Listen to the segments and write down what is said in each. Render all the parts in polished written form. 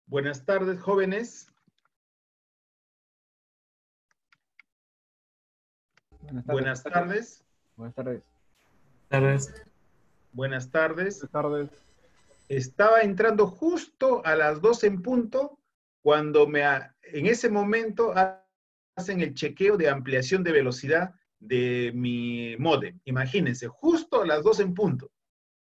Buenas tardes, jóvenes. Buenas tardes. Buenas tardes. Buenas tardes. Buenas tardes. Estaba entrando justo a las 12 en punto, cuando en ese momento hacen el chequeo de ampliación de velocidad de mi módem. Imagínense, justo a las 12 en punto.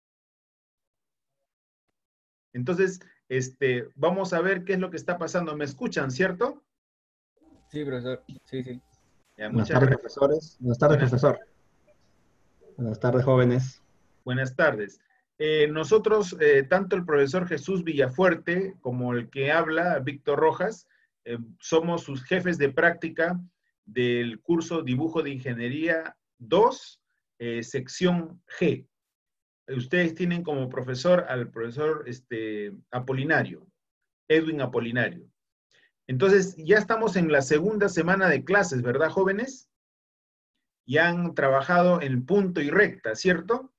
Entonces, vamos a ver qué es lo que está pasando. ¿Me escuchan, cierto? Sí, profesor. Sí. Ya, Buenas tardes, profesores. Buenas tardes, profesor. Buenas tardes, jóvenes. Buenas tardes. Nosotros, tanto el profesor Jesús Villafuerte como el que habla, Víctor Rojas, somos sus jefes de práctica del curso Dibujo de Ingeniería 2, sección G. Ustedes tienen como profesor al profesor Apolinario, Edwin Apolinario. Entonces, ya estamos en la segunda semana de clases, ¿verdad, jóvenes? Ya han trabajado en punto y recta, ¿cierto?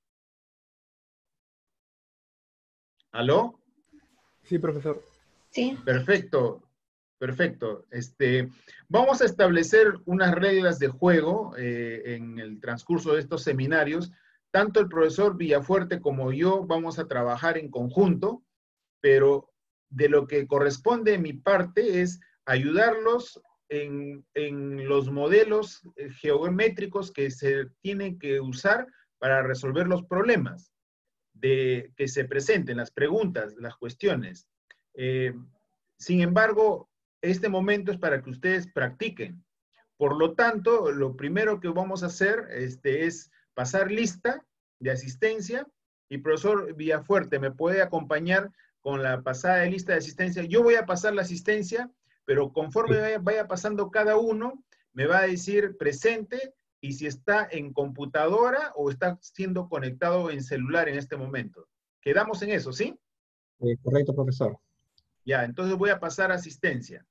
¿Aló? Sí, profesor. Sí. Perfecto, perfecto. Vamos a establecer unas reglas de juego en el transcurso de estos seminarios. Tanto el profesor Villafuerte como yo vamos a trabajar en conjunto, pero de lo que corresponde en mi parte es ayudarlos en los modelos geométricos que se tienen que usar para resolver los problemas que se presenten, las preguntas, las cuestiones. Sin embargo, este momento es para que ustedes practiquen. Por lo tanto, lo primero que vamos a hacer es pasar lista de asistencia, y profesor Villafuerte me puede acompañar con la pasada de lista de asistencia. Yo voy a pasar la asistencia, pero conforme vaya pasando cada uno, me va a decir presente y si está en computadora o está siendo conectado en celular en este momento. Quedamos en eso, ¿sí? Correcto, profesor. Ya, entonces voy a pasar asistencia.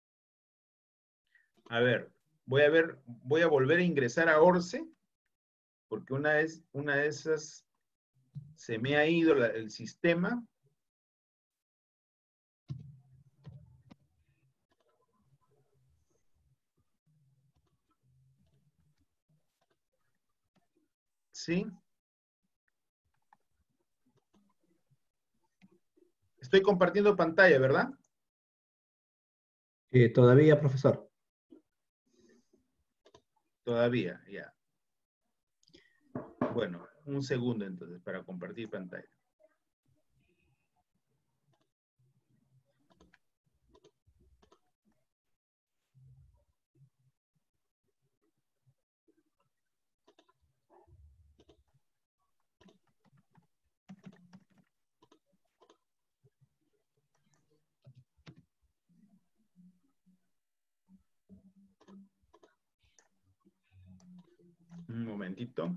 A ver, voy a volver a ingresar a Orce, porque una de esas se me ha ido el sistema. ¿Sí? Estoy compartiendo pantalla, ¿verdad? Todavía, profesor. Todavía, ya. Bueno, un segundo entonces para compartir pantalla. Un momentito.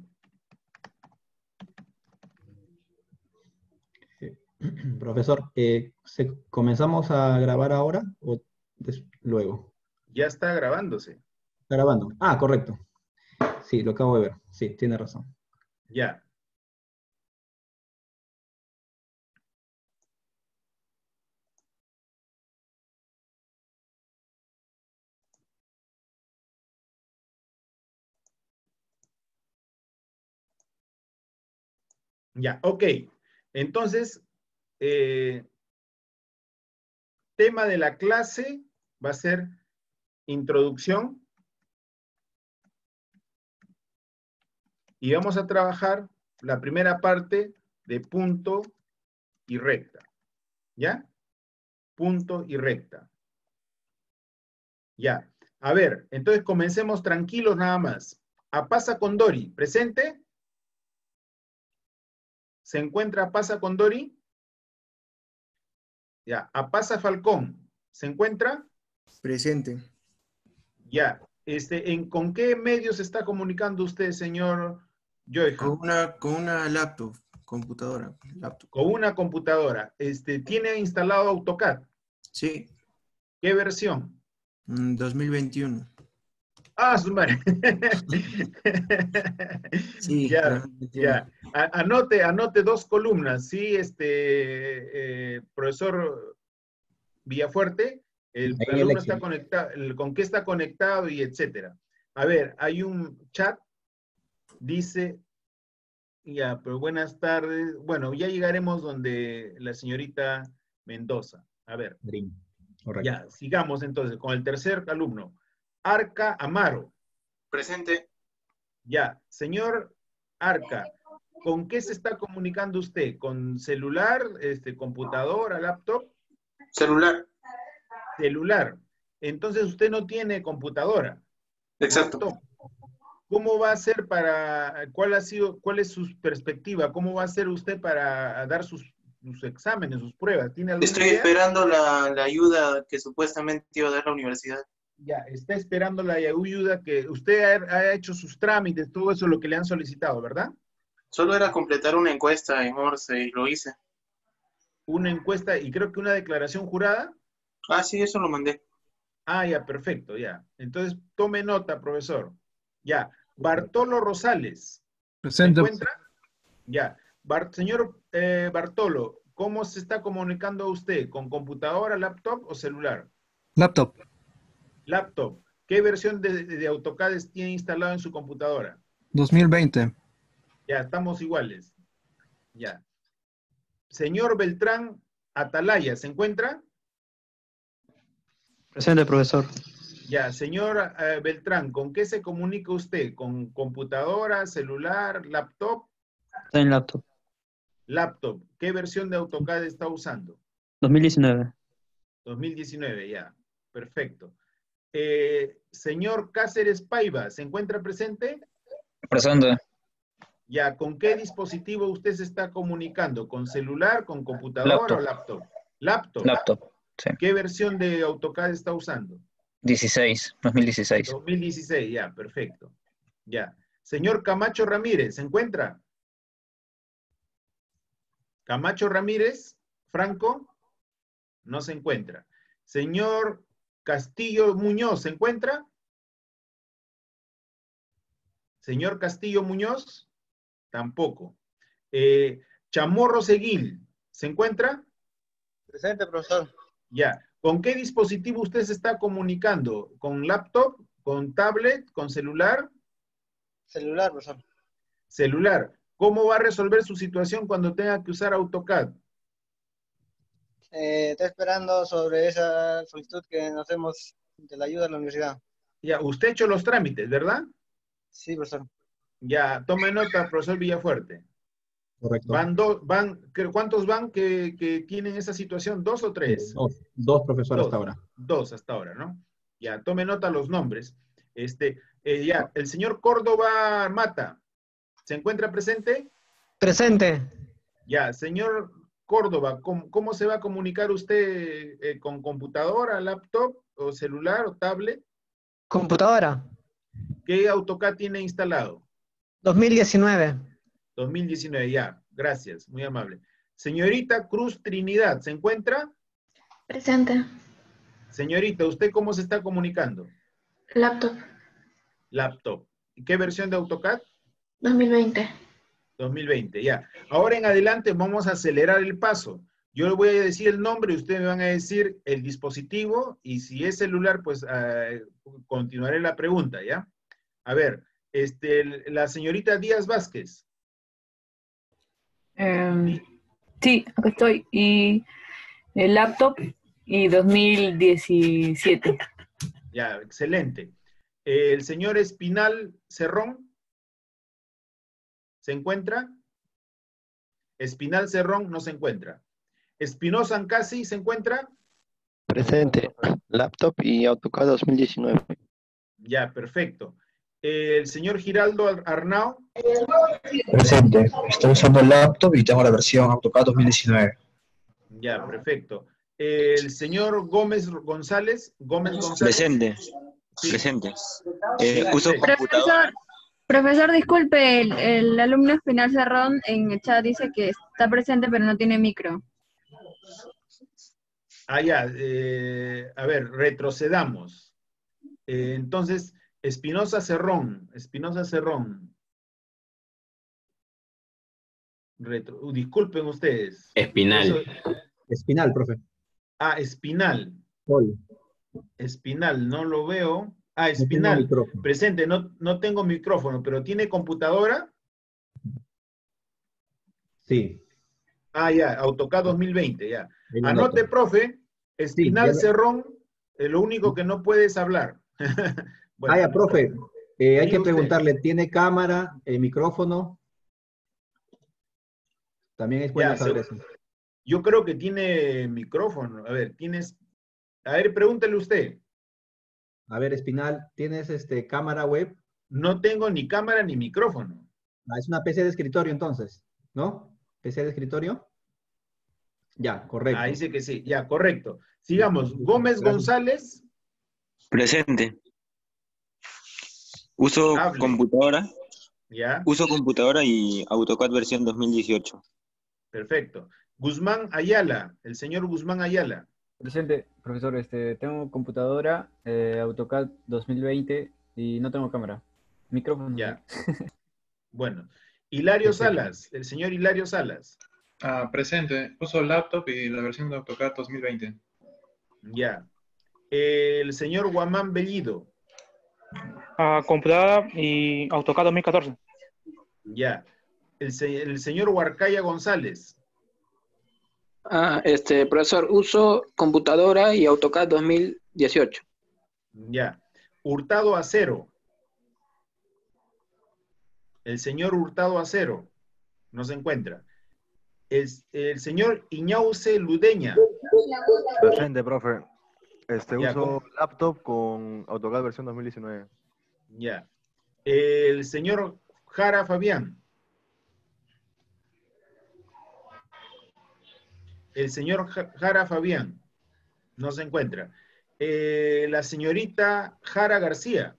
Profesor, ¿comenzamos a grabar ahora o luego? Ya está grabándose. ¿Está grabando? Ah, correcto. Sí, lo acabo de ver. Sí, tiene razón. Ya. Ya, ok. Entonces, tema de la clase va a ser introducción. Y vamos a trabajar la primera parte de punto y recta. ¿Ya? Punto y recta. Ya. A ver, entonces comencemos tranquilos nada más. Apasa Condori, ¿presente? ¿Se encuentra Apasa Condori? Ya. Apasa Falcón, ¿se encuentra? Presente. Ya. ¿Con qué medios se está comunicando usted, señor Joyhan? Con una laptop, computadora. Laptop. Con una computadora. ¿Tiene instalado AutoCAD? Sí. ¿Qué versión? 2021. Ah, su madre. Sí, Ya, 2021. ya. Anote dos columnas, ¿sí? Profesor Villafuerte, el Ahí en alumno el está Excel. conectado, con qué está conectado y etcétera. A ver, hay un chat, dice, ya, pero buenas tardes. Bueno, ya llegaremos donde la señorita Mendoza. A ver, Green. Correcto. ya, sigamos entonces con el tercer alumno. Arca Amaro. Presente. Ya, señor Arca, ¿con qué se está comunicando usted? ¿Con celular, computadora, laptop? Celular. Celular. Entonces usted no tiene computadora, Exacto. laptop. ¿Cómo va a ser cuál es su perspectiva? ¿Cómo va a ser usted para dar sus exámenes, sus pruebas? ¿Tiene alguna Estoy idea? esperando la ayuda que supuestamente iba a dar la universidad. Ya, está esperando la ayuda que usted ha hecho sus trámites, todo eso lo que le han solicitado, ¿verdad? Solo era completar una encuesta en Morse y lo hice. Una encuesta y creo que una declaración jurada. Ah, sí, eso lo mandé. Ah, ya, perfecto, ya. Entonces, tome nota, profesor. Ya, Bartolo Rosales, ¿se Presente. encuentra? Ya. Señor Bartolo, ¿cómo se está comunicando usted? ¿Con computadora, laptop o celular? Laptop. Laptop. ¿Qué versión de AutoCAD tiene instalado en su computadora? 2020. Ya, estamos iguales. Ya. Señor Beltrán Atalaya, ¿se encuentra? Presente, profesor. Ya, señor Beltrán, ¿con qué se comunica usted? ¿Con computadora, celular, laptop? Está en laptop. Laptop. ¿Qué versión de AutoCAD está usando? 2019. 2019, ya. Perfecto. Señor Cáceres Paiva, ¿se encuentra presente? Presente. Ya, ¿con qué dispositivo usted se está comunicando? ¿Con celular, con computadora o Laptop. laptop? Laptop. Laptop. Sí. ¿Qué versión de AutoCAD está usando? 2016. 2016, ya, perfecto. Ya. Señor Camacho Ramírez, ¿se encuentra? Camacho Ramírez, Franco, no se encuentra. Señor Castillo Muñoz, ¿se encuentra? Señor Castillo Muñoz, tampoco. Chamorro Seguil, ¿se encuentra? Presente, profesor. Ya. ¿Con qué dispositivo usted se está comunicando? ¿Con laptop? ¿Con tablet? ¿Con celular? Celular, profesor. Celular. ¿Cómo va a resolver su situación cuando tenga que usar AutoCAD? Está esperando sobre esa solicitud que nos hacemos de la ayuda de la universidad. Ya, usted ha hecho los trámites, ¿verdad? Sí, profesor. Ya, tome nota, profesor Villafuerte. Correcto. ¿Cuántos van que tienen esa situación? ¿Dos o tres? Dos profesores hasta ahora. Dos hasta ahora, ¿no? Ya, tome nota los nombres. Ya, el señor Córdoba Mata, ¿se encuentra presente? Presente. Ya, señor Córdoba, ¿cómo se va a comunicar usted con computadora, laptop o celular o tablet? Computadora. ¿Qué AutoCAD tiene instalado? 2019. 2019, ya, gracias, muy amable. Señorita Cruz Trinidad, ¿se encuentra? Presente. Señorita, ¿usted cómo se está comunicando? Laptop. Laptop. ¿Qué versión de AutoCAD? 2020. 2020, ya. Ahora en adelante vamos a acelerar el paso. Yo le voy a decir el nombre y ustedes me van a decir el dispositivo y si es celular, pues continuaré la pregunta, ¿ya? A ver, la señorita Díaz Vázquez. Sí, acá estoy. Y el laptop y 2017. Ya, excelente. El señor Espinal Cerrón, ¿se encuentra? Espinal Cerrón no se encuentra. Espinosa Ancasi, ¿se encuentra? Presente. Laptop y AutoCAD 2019. Ya, perfecto. El señor Giraldo Arnao. Presente. Estoy usando el laptop y tengo la versión AutoCAD 2019. Ya, perfecto. El señor Gómez González. Presente. Sí. Presente. Sí, Uso sí. computadora. Profesor, disculpe, el alumno Espinal Cerrón en el chat dice que está presente pero no tiene micro. Ah, ya. A ver, retrocedamos. Entonces, Espinosa Cerrón. Disculpen ustedes. Espinal. Espinal, profe. Ah, Espinal. Sol. Espinal, no lo veo. Ah, No tengo Espinal. micrófono. Presente, no tengo micrófono, pero ¿tiene computadora? Sí, Ah, ya, AutoCAD 2020, ya. ahí lo Anote, anoto. profe, Sí, Espinal ya Cerrón, lo único que no puedes hablar. Bueno, ya, listo. profe. Hay Diga que usted. preguntarle, ¿tiene cámara, micrófono? También es bueno Ya, saber eso. yo creo que tiene micrófono. A ver, a ver, pregúntele usted. A ver, Espinal, ¿tienes cámara web? No tengo ni cámara ni micrófono. Ah, es una PC de escritorio entonces, ¿no? ¿PC de escritorio? Ya, correcto. Ah, dice que sí, ya, correcto. Sigamos. Gómez Gracias. González, Presente. Uso hable. computadora. Ya, Uso computadora y AutoCAD versión 2018. perfecto. Guzmán Ayala, el señor Guzmán Ayala. Presente, profesor, tengo computadora, AutoCAD 2020 y no tengo cámara. Micrófono. Ya. Bueno. Hilario Salas, el señor Hilario Salas. Presente. Uso laptop y la versión de AutoCAD 2020. Ya. El señor Guamán Bellido. Computadora y AutoCAD 2014. Ya. El señor Huarcaya González. Profesor, uso computadora y AutoCAD 2018. Ya. Hurtado Acero. El señor Hurtado Acero. No se encuentra. El señor Iñauce Ludeña. Presente, profe. Ya, Uso laptop con AutoCAD versión 2019. Ya. El señor Jara Fabián. El señor Jara Fabián. No se encuentra. La señorita Jara García.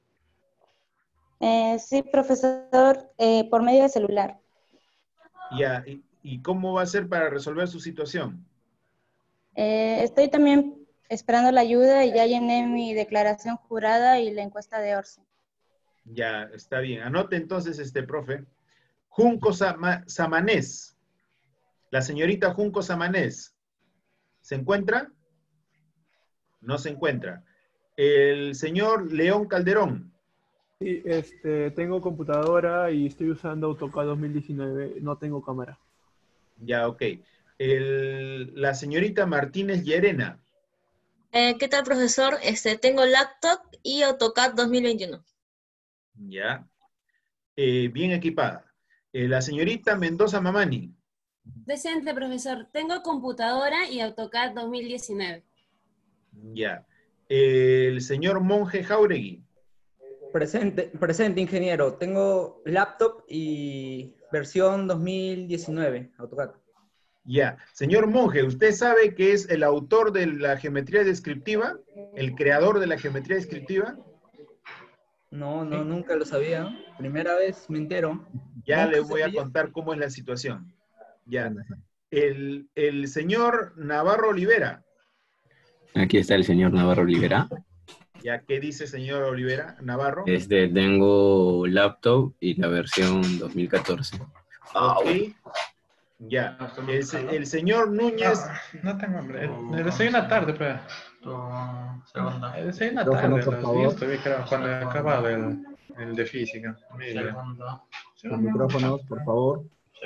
Sí, profesor, por medio de celular. Ya. ¿Y cómo va a ser para resolver su situación? Estoy también esperando la ayuda y ya llené mi declaración jurada y la encuesta de ORCE. Ya, está bien. Anote entonces, profe. Junco Samanés. La señorita Junco Samanés. ¿Se encuentra? No se encuentra. El señor León Calderón. Sí, tengo computadora y estoy usando AutoCAD 2019, no tengo cámara. Ya, ok. La señorita Martínez Llerena. ¿Qué tal, profesor? Tengo laptop y AutoCAD 2021. Ya. Bien equipada. La señorita Mendoza Mamani. Presente, profesor. Tengo computadora y AutoCAD 2019. Ya. El señor Monje Jauregui. Presente, ingeniero. Tengo laptop y versión 2019, AutoCAD. Ya. Señor Monje, ¿usted sabe que es el autor de la geometría descriptiva? ¿El creador de la geometría descriptiva? No, nunca lo sabía. Primera vez me entero. Ya le voy a contar cómo es la situación. Ya. El señor Navarro Olivera. Aquí está el señor Navarro Olivera. Ya, ¿qué dice señor Olivera? Navarro. Tengo laptop y la versión 2014. Ok. Ya. El señor Núñez. No tengo hambre. Desayuna tarde, pero. Desayuna tarde, por favor. estoy cuando he acabado el de física. Los micrófonos, por favor.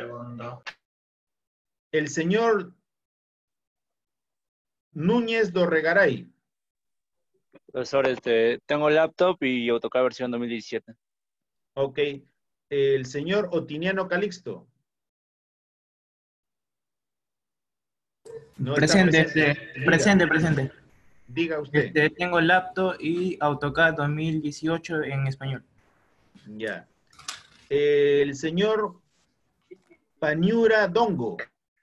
El señor Núñez Dorregaray. Profesor, tengo laptop y AutoCAD versión 2017. Ok. El señor Otiniano Calixto. No está Presente, presente. Diga usted. Tengo laptop y AutoCAD 2018 en español. Ya. El señor Paniura Dongo.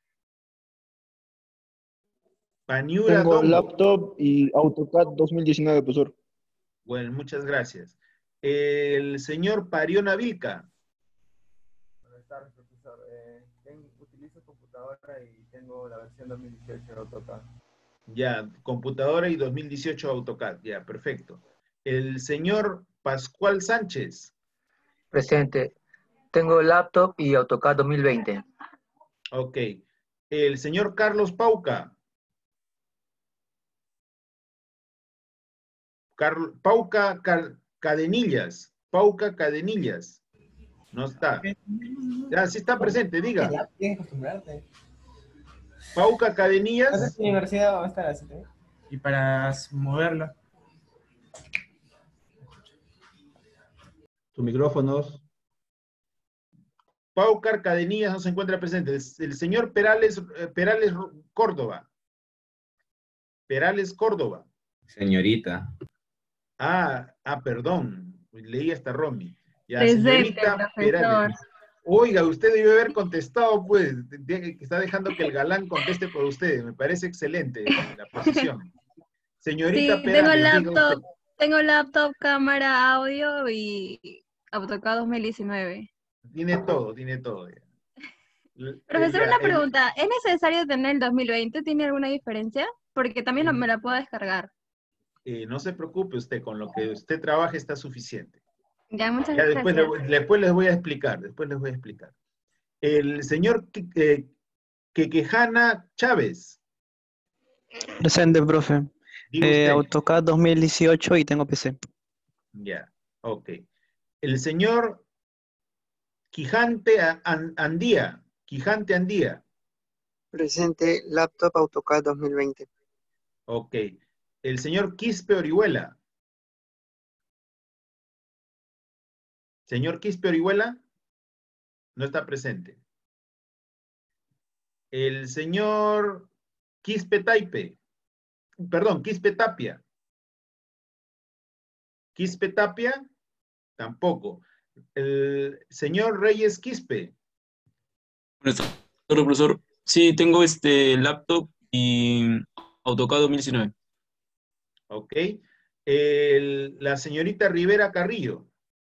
Paniura Tengo Dongo. laptop y AutoCAD 2019, profesor. Bueno, muchas gracias. El señor Pariona Vilca. Buenas tardes, profesor. Utilizo computadora y tengo la versión 2018 de AutoCAD. Ya, computadora y 2018 AutoCAD. Ya, perfecto. El señor Pascual Sánchez. Presente. Tengo laptop y AutoCAD 2020. Ok. El señor Carlos Pauca. Pauca Cadenillas. Pauca Cadenillas. No está. Ya, sí está presente, diga. Tienes que acostumbrarte. Pauca No sé Cadenillas. si la universidad va a estar así. Y para moverlo. Tus micrófonos. Paucar Cadenillas no se encuentra presente. El señor Perales Córdoba. Perales Córdoba. Señorita. Perdón. Leí hasta Romy. Ya, Presente, señorita profesor. Perales. Oiga, usted debe haber contestado, pues, que está dejando que el galán conteste por usted. Me parece excelente la posición. Señorita Sí, Perales, diga usted. tengo laptop, cámara, audio y AutoCAD 2019. Tiene todo, tiene todo. Profesor, Ya, una pregunta. ¿Es necesario tener el 2020? ¿Tiene alguna diferencia? Porque también me la puedo descargar. No se preocupe usted, con lo que usted trabaje está suficiente. Ya, muchas Ya gracias. después les voy a explicar, El señor Quequejana Chávez. Presente, profe. Diga usted. AutoCAD 2018 y tengo PC. Ya, ok. El señor Quijante Andía. Quijante Andía. Presente, laptop AutoCAD 2020. Ok. El señor Quispe Orihuela. Señor Quispe Orihuela, no está presente. El señor Quispe Tapia. Quispe Tapia, tampoco. El señor Reyes Quispe. Profesor. Sí, tengo laptop y AutoCAD 2019. Ok. La señorita Rivera Carrillo.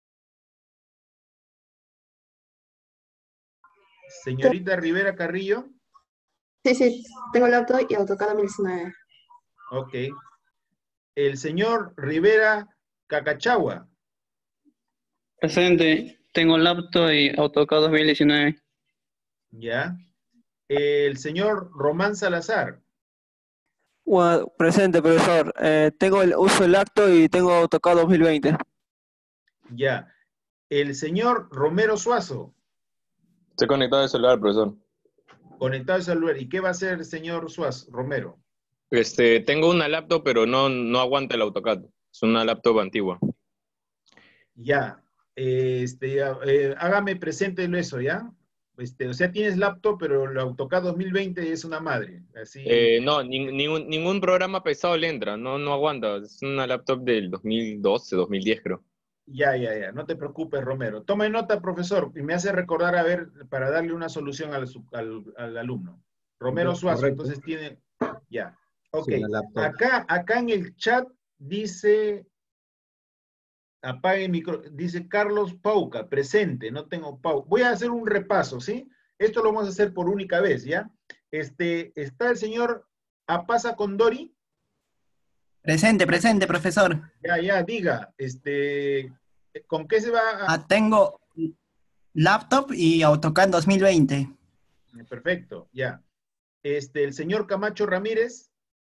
Señorita Rivera Carrillo. Sí, tengo laptop y AutoCAD 2019. Ok. El señor Rivera Cacachagua. Presente, tengo laptop y AutoCAD 2019. Ya. El señor Román Salazar. Presente, profesor. Tengo el uso del laptop y tengo AutoCAD 2020. Ya. El señor Romero Suazo. Estoy conectado al celular, profesor. Conectado al celular. ¿Y qué va a hacer el señor Suazo, Romero? Tengo una laptop, pero no aguanta el AutoCAD. Es una laptop antigua. Ya. Hágame presente eso, ¿ya? O sea, tienes laptop, pero el AutoCAD 2020 es una madre. Así. No, ningún programa pesado le entra. No aguanta. Es una laptop del 2012, 2010, creo. Ya. No te preocupes, Romero. Tome nota, profesor, y me hace recordar, a ver, para darle una solución al alumno. Romero Suazo, correcto. entonces tiene... Ya. Ok. Sí, una laptop. Acá en el chat dice... Apague el micro. Dice Carlos Pauca, presente. No tengo Pauca. Voy a hacer un repaso, ¿sí? Esto lo vamos a hacer por única vez, ¿ya? Está el señor Apasa Condori. Presente, profesor. Ya, diga. ¿Con qué se va a...? Tengo laptop y AutoCAD 2020. Perfecto, ya. El señor Camacho Ramírez.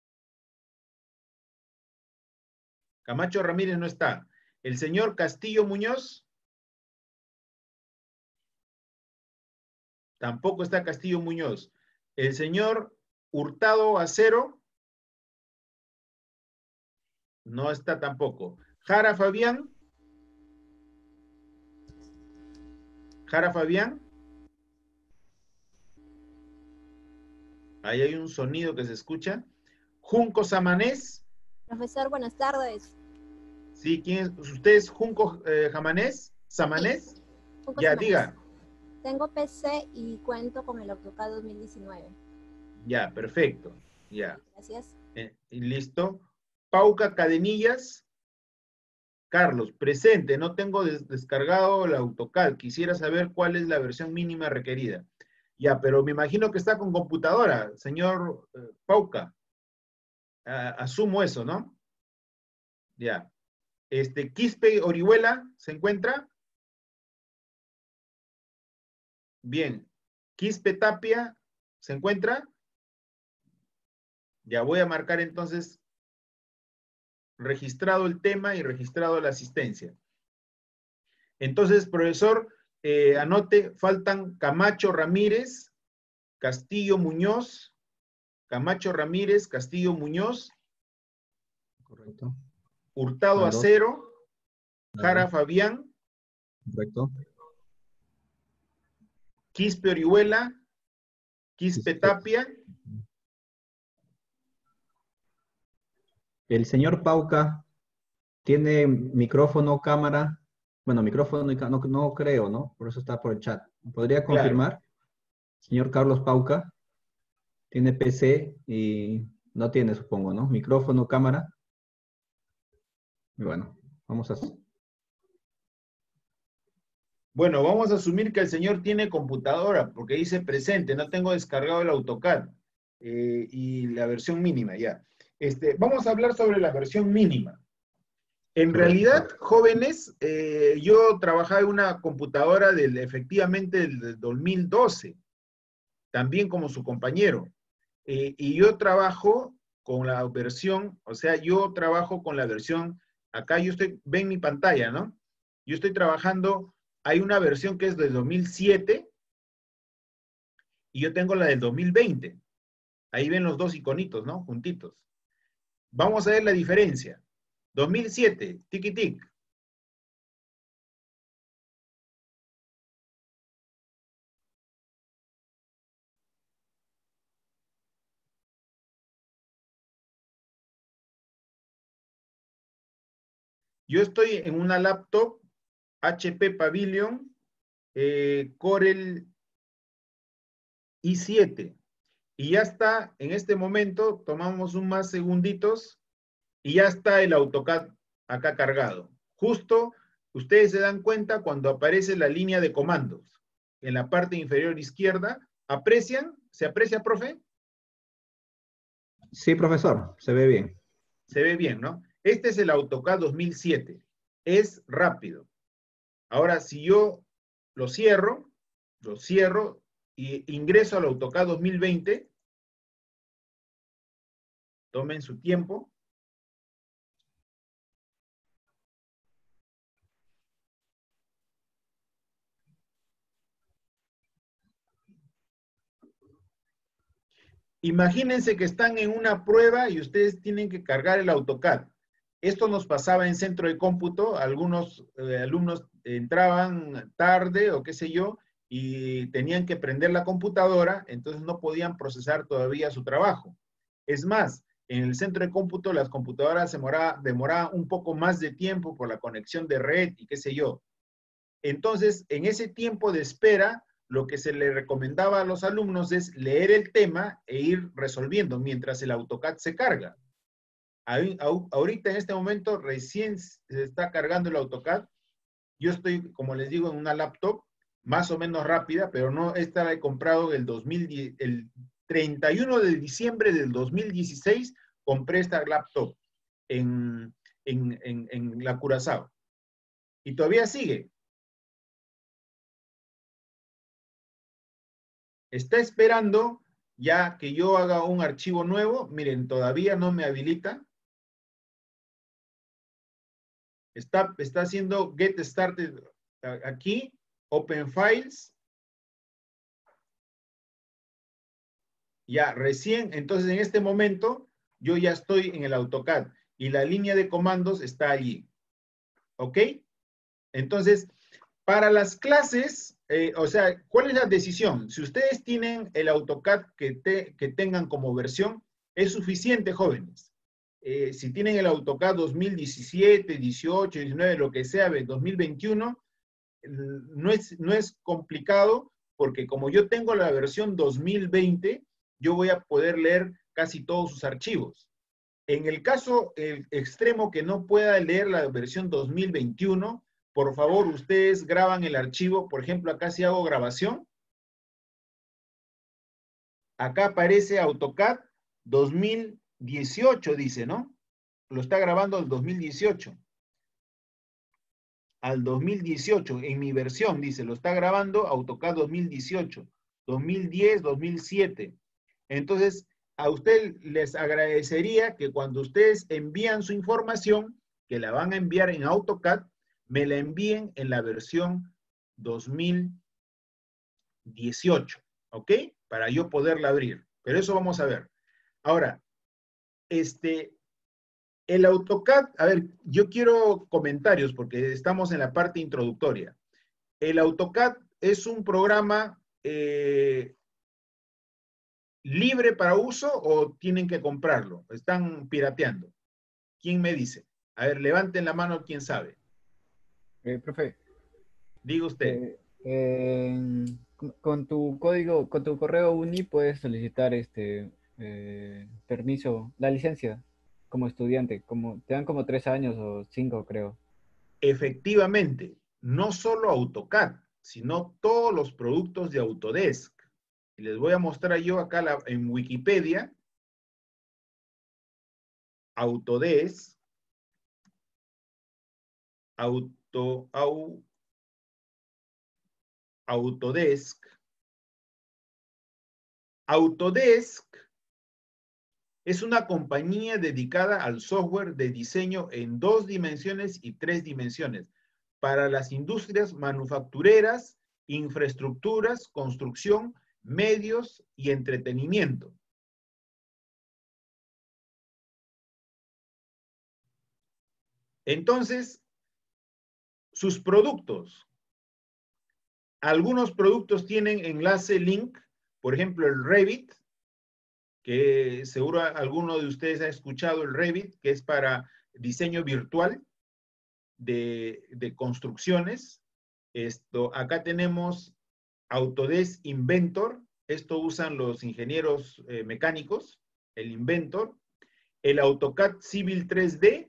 Camacho Ramírez no está. El señor Castillo Muñoz. Tampoco está Castillo Muñoz. El señor Hurtado Acero. No está tampoco. Jara Fabián. Jara Fabián. Ahí hay un sonido que se escucha. Junco Samanés. Profesor, buenas tardes. Sí, ¿quién es? ¿Usted es Junco Samanés? Sí, Junco Ya, Samanés. diga. Tengo PC y cuento con el AutoCAD 2019. Ya, perfecto. Ya. Gracias. Y listo. Pauca Cadenillas. Carlos, presente. No tengo descargado el AutoCAD. Quisiera saber cuál es la versión mínima requerida. Ya, pero me imagino que está con computadora, señor Pauca. Asumo eso, ¿no? Ya. Quispe Orihuela, ¿se encuentra? Bien. Quispe Tapia, ¿se encuentra? Ya voy a marcar entonces registrado el tema y registrado la asistencia. Entonces, profesor, anote, faltan Camacho Ramírez, Castillo Muñoz, Camacho Ramírez, Castillo Muñoz, Correcto. Hurtado Van dos. Acero, Jara Ajá. Fabián, Correcto. Quispe Orihuela, Quispe Tapia, El señor Pauca tiene micrófono, cámara. Bueno, micrófono y no creo, ¿no? Por eso está por el chat. ¿Podría Claro. confirmar? Señor Carlos Pauca tiene PC y no tiene, supongo, ¿no? Micrófono, cámara. Y bueno, vamos a... Bueno, vamos a asumir que el señor tiene computadora, porque dice presente, no tengo descargado el AutoCAD y la versión mínima ya. Vamos a hablar sobre la versión mínima. En realidad, jóvenes, yo trabajaba en una computadora efectivamente del 2012, también como su compañero. Y yo trabajo con la versión, o sea, yo trabajo con la versión, acá ven mi pantalla, ¿no? Yo estoy trabajando, hay una versión que es del 2007 y yo tengo la del 2020. Ahí ven los dos iconitos, ¿no? Juntitos. Vamos a ver la diferencia. 2007, tiki-tic. Yo estoy en una laptop HP Pavilion Corel i7. Y ya está, en este momento, tomamos un más segunditos y ya está el AutoCAD acá cargado. Justo, ustedes se dan cuenta cuando aparece la línea de comandos en la parte inferior izquierda. ¿Aprecian? ¿Se aprecia, profe? Sí, profesor, se ve bien. Se ve bien, ¿no? Este es el AutoCAD 2007. Es rápido. Ahora, si yo lo cierro y ingreso al AutoCAD 2020, tomen su tiempo. Imagínense que están en una prueba y ustedes tienen que cargar el AutoCAD. Esto nos pasaba en centro de cómputo, algunos alumnos entraban tarde o qué sé yo, y tenían que prender la computadora, entonces no podían procesar todavía su trabajo. Es más, en el centro de cómputo las computadoras demoraban un poco más de tiempo por la conexión de red y qué sé yo. Entonces, en ese tiempo de espera, lo que se le recomendaba a los alumnos es leer el tema e ir resolviendo mientras el AutoCAD se carga. Ahorita, en este momento, recién se está cargando el AutoCAD. Yo estoy, como les digo, en una laptop más o menos rápida, pero no, esta la he comprado el 31 de diciembre del 2016, compré esta laptop en la Curazao. Y todavía sigue. Está esperando ya que yo haga un archivo nuevo. Miren, todavía no me habilita. Está haciendo Get Started aquí. Open Files. Ya, recién, entonces en este momento, yo ya estoy en el AutoCAD y la línea de comandos está allí. ¿Ok? Entonces, para las clases, o sea, ¿cuál es la decisión? Si ustedes tienen el AutoCAD que tengan como versión, es suficiente, jóvenes. Si tienen el AutoCAD 2017, 18, 19, lo que sea, 2021, no es complicado, porque como yo tengo la versión 2020, yo voy a poder leer casi todos sus archivos. En el caso extremo que no pueda leer la versión 2021, por favor, ustedes graban el archivo. Por ejemplo, acá si hago grabación, acá aparece AutoCAD 2018, dice, ¿no? Lo está grabando al 2018. Al 2018, en mi versión, dice, lo está grabando AutoCAD 2018, 2010, 2007. Entonces, a usted les agradecería que cuando ustedes envían su información, que la van a enviar en AutoCAD, me la envíen en la versión 2018, ¿ok? Para yo poderla abrir. Pero eso vamos a ver. Ahora, el AutoCAD, a ver, yo quiero comentarios porque estamos en la parte introductoria. El AutoCAD es un programa libre para uso o tienen que comprarlo. Están pirateando. ¿Quién me dice? A ver, levanten la mano quien sabe. Profe. Diga usted. Con tu código, con tu correo UNI puedes solicitar permiso, la licencia como estudiante, te dan como 3 años o 5, creo. Efectivamente, no solo AutoCAD, sino todos los productos de Autodesk. Y les voy a mostrar yo acá en Wikipedia, Autodesk, Autodesk. Autodesk es una compañía dedicada al software de diseño en 2 dimensiones y 3 dimensiones para las industrias manufactureras, infraestructuras, construcción, medios y entretenimiento. Entonces, sus productos. Algunos productos tienen enlace link, por ejemplo el Revit, que seguro alguno de ustedes ha escuchado el Revit, que es para diseño virtual de construcciones. Acá tenemos Autodesk Inventor, esto usan los ingenieros mecánicos, el Inventor, el AutoCAD Civil 3D,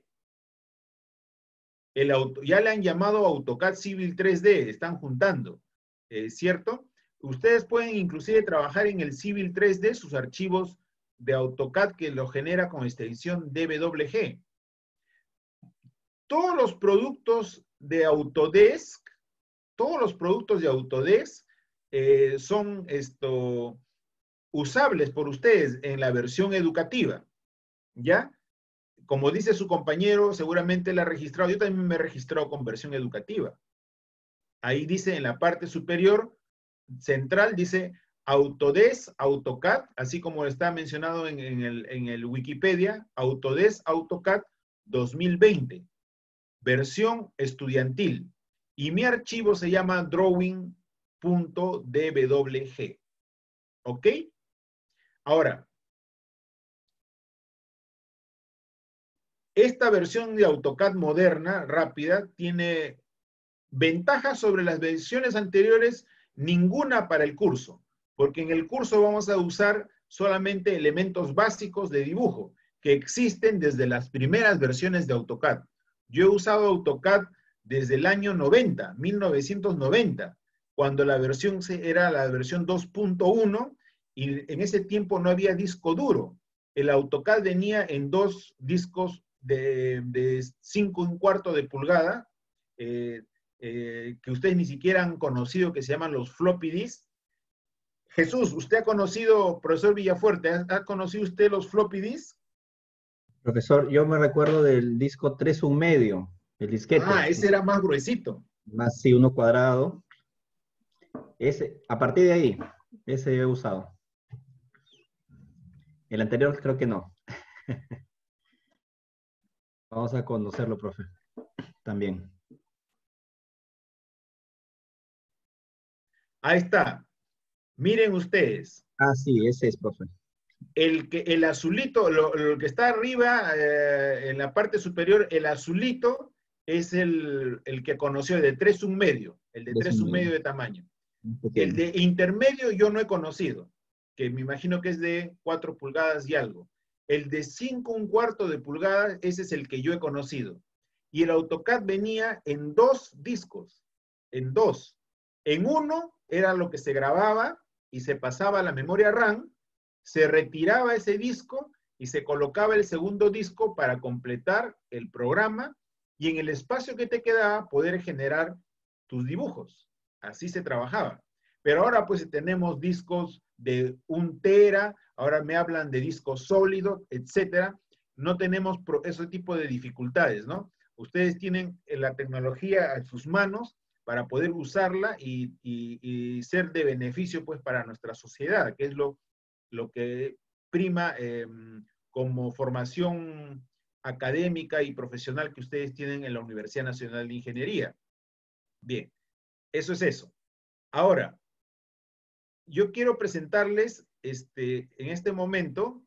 ya le han llamado AutoCAD Civil 3D, están juntando, ¿cierto? Ustedes pueden inclusive trabajar en el Civil 3D, sus archivos de AutoCAD que lo genera con extensión DWG. Todos los productos de Autodesk, son usables por ustedes en la versión educativa, ¿ya? Como dice su compañero, seguramente la ha registrado. Yo también me he registrado con versión educativa. Ahí dice en la parte superior, central, dice Autodesk, AutoCAD, así como está mencionado en el Wikipedia, Autodesk, AutoCAD 2020, versión estudiantil. Y mi archivo se llama drawing.dwg. ¿Ok? Ahora, esta versión de AutoCAD moderna, rápida, tiene ventajas sobre las versiones anteriores, ninguna para el curso, porque en el curso vamos a usar solamente elementos básicos de dibujo que existen desde las primeras versiones de AutoCAD. Yo he usado AutoCAD desde el año 90, 1990, cuando la versión era la versión 2.1 y en ese tiempo no había disco duro. El AutoCAD venía en 2 discos de 5¼ de pulgada, que ustedes ni siquiera han conocido, que se llaman los floppy disk. Jesús, ¿usted ha conocido, profesor Villafuerte, ha conocido usted los floppy disk? Profesor, yo me recuerdo del disco 3,1/2, el disquete. Ah, ese era más gruesito. Más, sí, uno cuadrado. Ese, a partir de ahí, ese he usado. El anterior creo que no. Vamos a conocerlo, profe. También. Ahí está. Miren ustedes. Ah, sí, ese es, profe. El azulito, lo que está arriba, en la parte superior, el azulito es el que conoció, el de 3,1/2, el de 3,1/2 de tamaño. El de intermedio yo no he conocido, que me imagino que es de 4 pulgadas y algo. El de 5¼ de pulgada, ese es el que yo he conocido. Y el AutoCAD venía en 2 discos, en 2. En uno era lo que se grababa y se pasaba a la memoria RAM, se retiraba ese disco y se colocaba el segundo disco para completar el programa y en el espacio que te quedaba poder generar tus dibujos. Así se trabajaba. Pero ahora pues tenemos discos de 1 tera, ahora me hablan de disco sólido, etcétera. No tenemos ese tipo de dificultades, ¿no? Ustedes tienen la tecnología en sus manos para poder usarla y ser de beneficio, pues, para nuestra sociedad, que es lo que prima como formación académica y profesional que ustedes tienen en la Universidad Nacional de Ingeniería. Bien, eso es eso. Ahora, yo quiero presentarles en este momento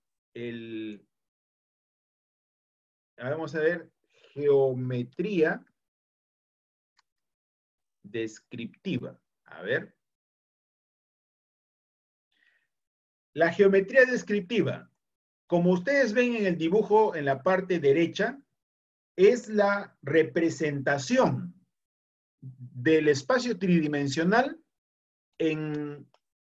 vamos a ver, geometría descriptiva. A ver. La geometría descriptiva, como ustedes ven en el dibujo en la parte derecha, es la representación del espacio tridimensional en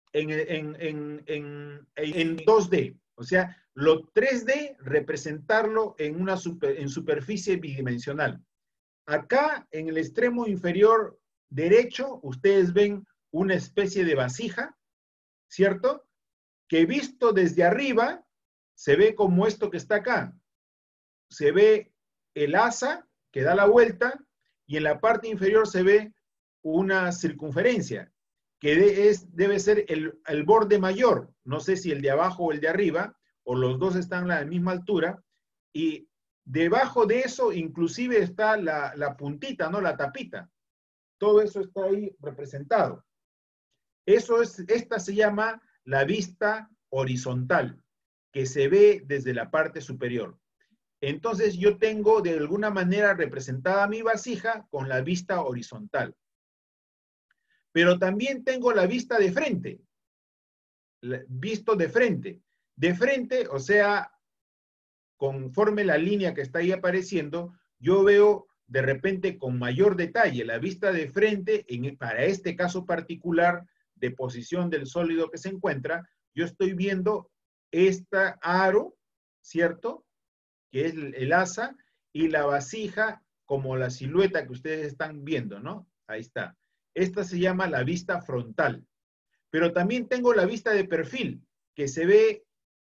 2D. O sea, lo 3D representarlo en superficie bidimensional. Acá, en el extremo inferior derecho, ustedes ven una especie de vasija, ¿cierto? Que visto desde arriba, se ve como esto que está acá. Se ve el asa que da la vuelta y en la parte inferior se ve una circunferencia, que debe ser el borde mayor. No sé si el de abajo o el de arriba, o los dos están a la misma altura, y debajo de eso inclusive está la puntita, ¿no? La tapita. Todo eso está ahí representado. Esta se llama la vista horizontal, que se ve desde la parte superior. Entonces yo tengo de alguna manera representada mi vasija con la vista horizontal. Pero también tengo la vista de frente. Visto de frente. De frente, o sea, conforme la línea que está ahí apareciendo, yo veo de repente con mayor detalle la vista de frente, para este caso particular de posición del sólido que se encuentra, yo estoy viendo esta aro, ¿cierto? Que es el asa, y la vasija como la silueta que ustedes están viendo, ¿no? Ahí está. Esta se llama la vista frontal. Pero también tengo la vista de perfil, que se ve,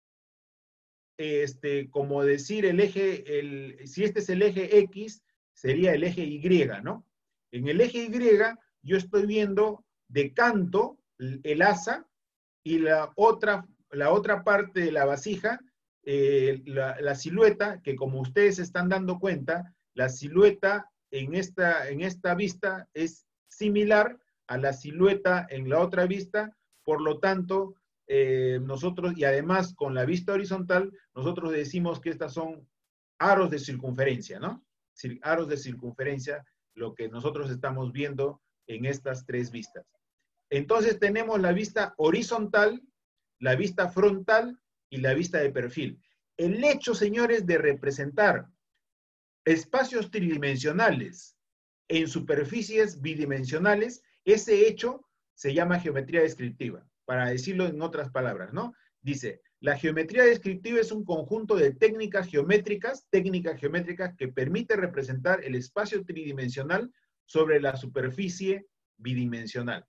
como decir el eje, si este es el eje X, sería el eje Y, ¿no? En el eje Y yo estoy viendo de canto el asa y la otra parte de la vasija, la silueta, que como ustedes se están dando cuenta, la silueta en esta vista es similar a la silueta en la otra vista, por lo tanto, nosotros, y además con la vista horizontal, nosotros decimos que estas son aros de circunferencia, ¿no? Aros de circunferencia, lo que nosotros estamos viendo en estas tres vistas. Entonces tenemos la vista horizontal, la vista frontal y la vista de perfil. El hecho, señores, de representar espacios tridimensionales en superficies bidimensionales, ese hecho se llama geometría descriptiva, para decirlo en otras palabras, ¿no? Dice, la geometría descriptiva es un conjunto de técnicas geométricas que permite representar el espacio tridimensional sobre la superficie bidimensional.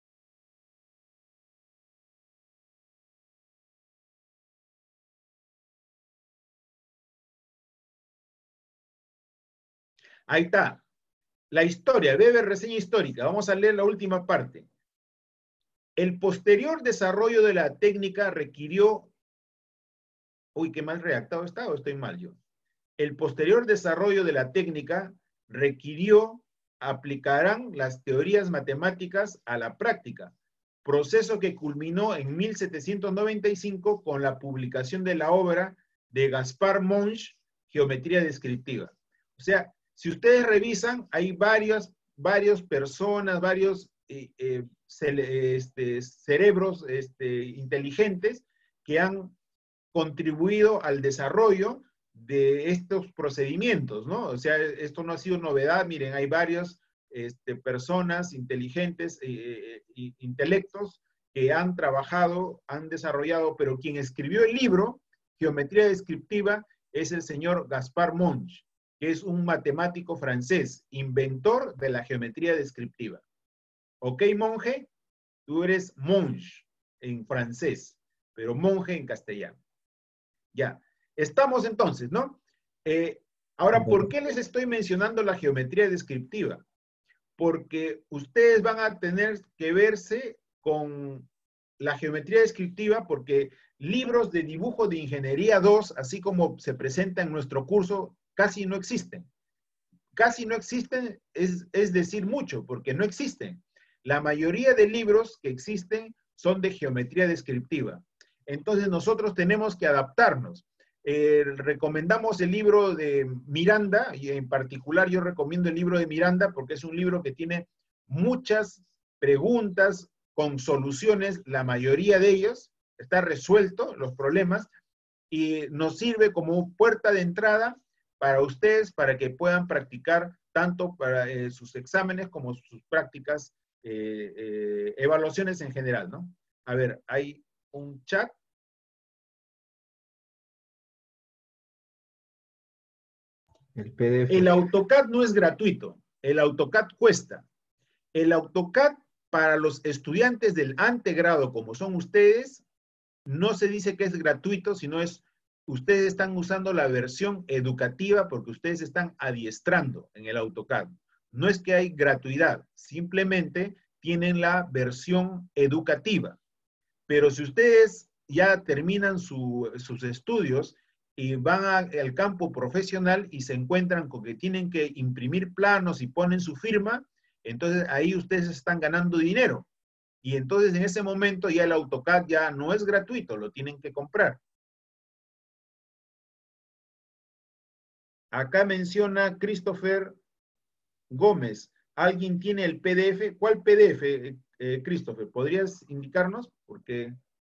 Ahí está. La historia, breve reseña histórica. Vamos a leer la última parte. El posterior desarrollo de la técnica requirió... Uy, qué mal redactado está, o estoy mal yo. El posterior desarrollo de la técnica requirió aplicarán las teorías matemáticas a la práctica, proceso que culminó en 1795 con la publicación de la obra de Gaspar Monge, Geometría Descriptiva. O sea, si ustedes revisan, hay varias personas, varios cerebros inteligentes que han contribuido al desarrollo de estos procedimientos, ¿no? O sea, esto no ha sido novedad. Miren, hay varias personas inteligentes, intelectos, que han trabajado, han desarrollado, pero quien escribió el libro, Geometría Descriptiva, es el señor Gaspar Monge, que es un matemático francés, inventor de la geometría descriptiva. ¿Ok, monje? Tú eres Monge. en francés, pero monje en castellano. Ya, estamos entonces, ¿no? Ahora, ¿por qué les estoy mencionando la geometría descriptiva? Porque ustedes van a tener que verse con la geometría descriptiva, porque libros de dibujo de ingeniería 2, así como se presenta en nuestro curso, casi no existen. Casi no existen, es decir mucho, porque no existen. La mayoría de libros que existen son de geometría descriptiva. Entonces nosotros tenemos que adaptarnos. Recomendamos el libro de Miranda, y en particular yo recomiendo el libro de Miranda porque es un libro que tiene muchas preguntas con soluciones, la mayoría de ellos está resuelto, los problemas, y nos sirve como puerta de entrada para ustedes, para que puedan practicar tanto para sus exámenes como sus prácticas, evaluaciones en general, ¿no? A ver, hay un chat. El PDF. El AutoCAD no es gratuito, el AutoCAD cuesta. El AutoCAD para los estudiantes del antegrado, como son ustedes, no se dice que es gratuito, sino es, ustedes están usando la versión educativa porque ustedes están adiestrando en el AutoCAD. No es que hay gratuidad, simplemente tienen la versión educativa. Pero si ustedes ya terminan sus estudios y van al campo profesional y se encuentran con que tienen que imprimir planos y ponen su firma, entonces ahí ustedes están ganando dinero. Y entonces en ese momento ya el AutoCAD ya no es gratuito, lo tienen que comprar. Acá menciona Christopher Gómez. ¿Alguien tiene el PDF? ¿Cuál PDF, Christopher? ¿Podrías indicarnos? Porque...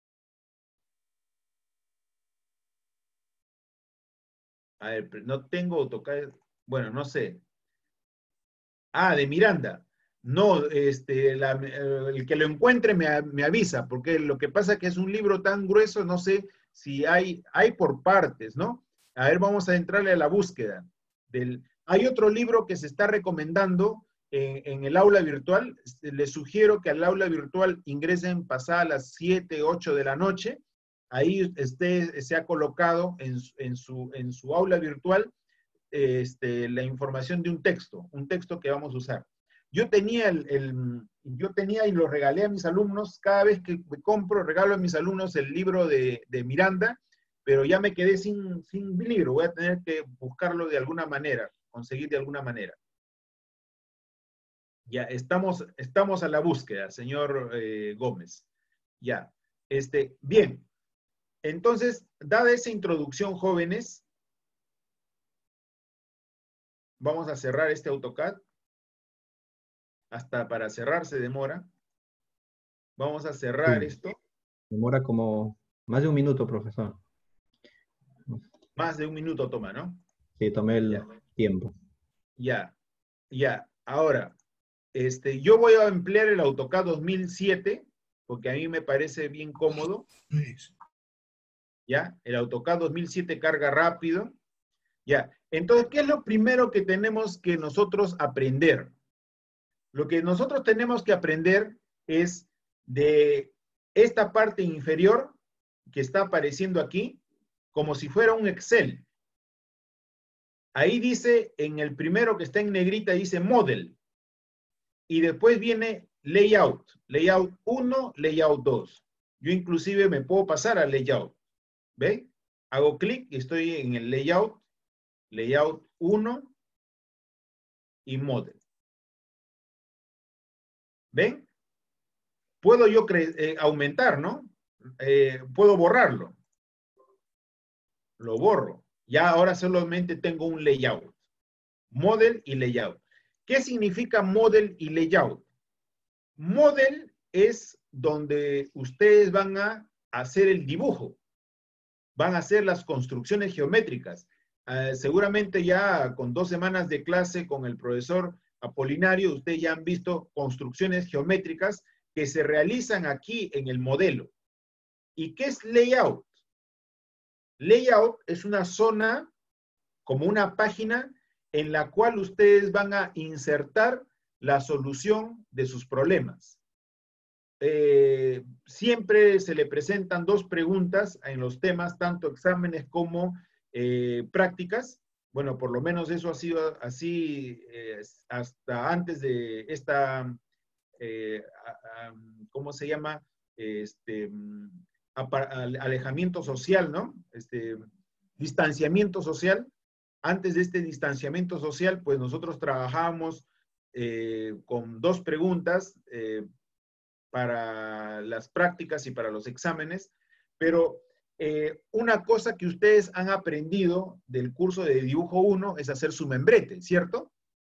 A ver, no tengo AutoCAD. Bueno, no sé. Ah, de Miranda. No, el que lo encuentre me avisa, porque lo que pasa es que es un libro tan grueso, no sé si hay por partes, ¿no? A ver, vamos a entrarle a la búsqueda. Hay otro libro que se está recomendando en el aula virtual. Les sugiero que al aula virtual ingresen pasadas las 7, 8 de la noche. Ahí se ha colocado en su aula virtual la información de un texto que vamos a usar. Yo tenía y lo regalé a mis alumnos, cada vez que compro, regalo a mis alumnos el libro de Miranda, pero ya me quedé sin libro, voy a tener que buscarlo de alguna manera, conseguir de alguna manera. Ya, estamos a la búsqueda, señor Gómez. Ya, bien. Entonces, dada esa introducción, jóvenes, vamos a cerrar este AutoCAD. Hasta para cerrar se demora. Vamos a cerrar esto. Demora como más de un minuto, profesor. Más de un minuto toma, ¿no? Sí, tomé el tiempo. Ya. Ahora, yo voy a emplear el AutoCAD 2007, porque a mí me parece bien cómodo. ¿Ya? El AutoCAD 2007 carga rápido. Ya. Entonces, ¿qué es lo primero que tenemos que nosotros aprender? Lo que nosotros tenemos que aprender es de esta parte inferior que está apareciendo aquí, como si fuera un Excel. Ahí dice, en el primero que está en negrita, dice Model. Y después viene Layout. Layout 1, Layout 2. Yo inclusive me puedo pasar a Layout. ¿Ve? Hago clic y estoy en el Layout. Layout 1 y Model. ¿Ven? Puedo yo aumentar, ¿no? Puedo borrarlo. Lo borro. Ya ahora solamente tengo un layout. Model y layout. ¿Qué significa model y layout? Model es donde ustedes van a hacer el dibujo. Van a hacer las construcciones geométricas. Seguramente ya con 2 semanas de clase con el profesor Apolinario, ustedes ya han visto construcciones geométricas que se realizan aquí en el modelo. ¿Y qué es layout? Layout es una zona, como una página, en la cual ustedes van a insertar la solución de sus problemas. siempre se le presentan 2 preguntas en los temas, tanto exámenes como prácticas. Bueno, por lo menos eso ha sido así hasta antes de esta, ¿cómo se llama? Alejamiento social, ¿no? Distanciamiento social. Antes de este distanciamiento social, pues nosotros trabajábamos con 2 preguntas para las prácticas y para los exámenes, pero una cosa que ustedes han aprendido del curso de dibujo 1 es hacer su membrete, ¿cierto?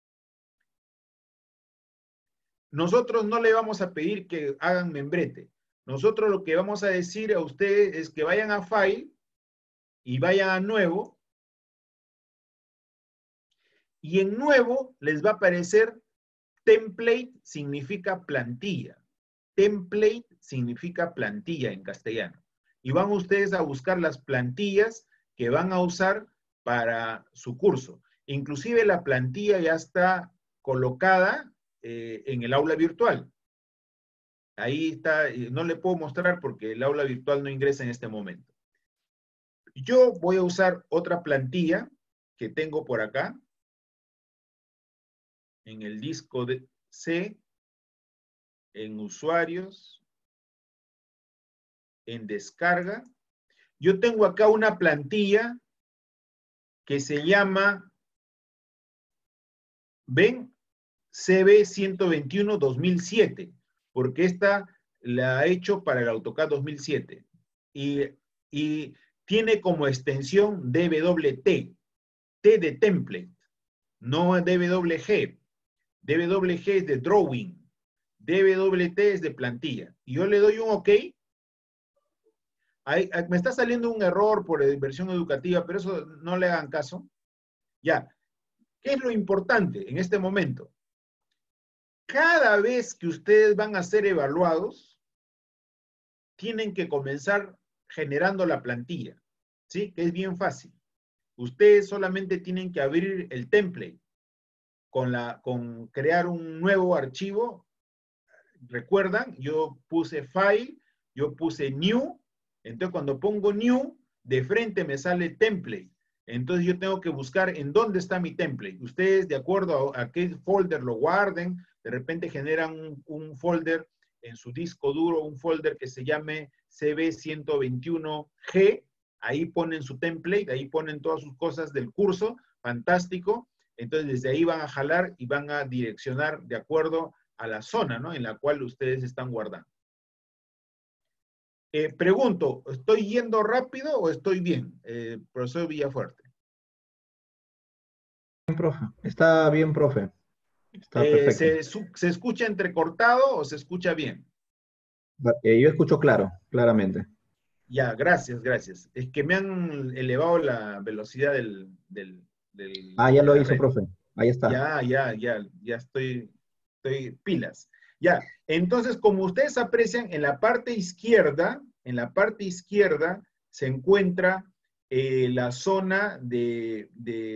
Nosotros no le vamos a pedir que hagan membrete. Nosotros lo que vamos a decir a ustedes es que vayan a File y vayan a Nuevo, y en Nuevo les va a aparecer Template, significa plantilla. Template significa plantilla en castellano. Y van ustedes a buscar las plantillas que van a usar para su curso. Inclusive la plantilla ya está colocada en el aula virtual. Ahí está, no le puedo mostrar porque el aula virtual no ingresa en este momento. Yo voy a usar otra plantilla que tengo por acá, en el disco de C, en usuarios, en descarga. Yo tengo acá una plantilla que se llama, ¿ven? CB 121 2007, porque esta la he hecho para el AutoCAD 2007. Y tiene como extensión DWT, T de template, no DWG. DWG es de drawing, DWT es de plantilla. Y yo le doy un OK. Ahí, me está saliendo un error por versión educativa, pero eso no le hagan caso. Ya, ¿qué es lo importante en este momento? Cada vez que ustedes van a ser evaluados, tienen que comenzar generando la plantilla, ¿sí? Que es bien fácil. Ustedes solamente tienen que abrir el template con crear un nuevo archivo. ¿Recuerdan? Yo puse File, yo puse New. Entonces, cuando pongo New, de frente me sale Template. Entonces, yo tengo que buscar en dónde está mi template. Ustedes, de acuerdo a qué folder lo guarden, de repente generan un folder en su disco duro, un folder que se llame CB121G. Ahí ponen su template, ahí ponen todas sus cosas del curso. Fantástico. Entonces, desde ahí van a jalar y van a direccionar de acuerdo a la zona, ¿no?, en la cual ustedes están guardando. Pregunto, ¿estoy yendo rápido o estoy bien, profesor Villafuerte? Bien, profe. Está bien, profe. Está perfecto. ¿Se escucha entrecortado o se escucha bien? Yo escucho claro, claramente. Ya, gracias, gracias. Es que me han elevado la velocidad ya lo hizo, profe. Ahí está. Ya estoy pilas. Ya, entonces, como ustedes aprecian, en la parte izquierda se encuentra la zona del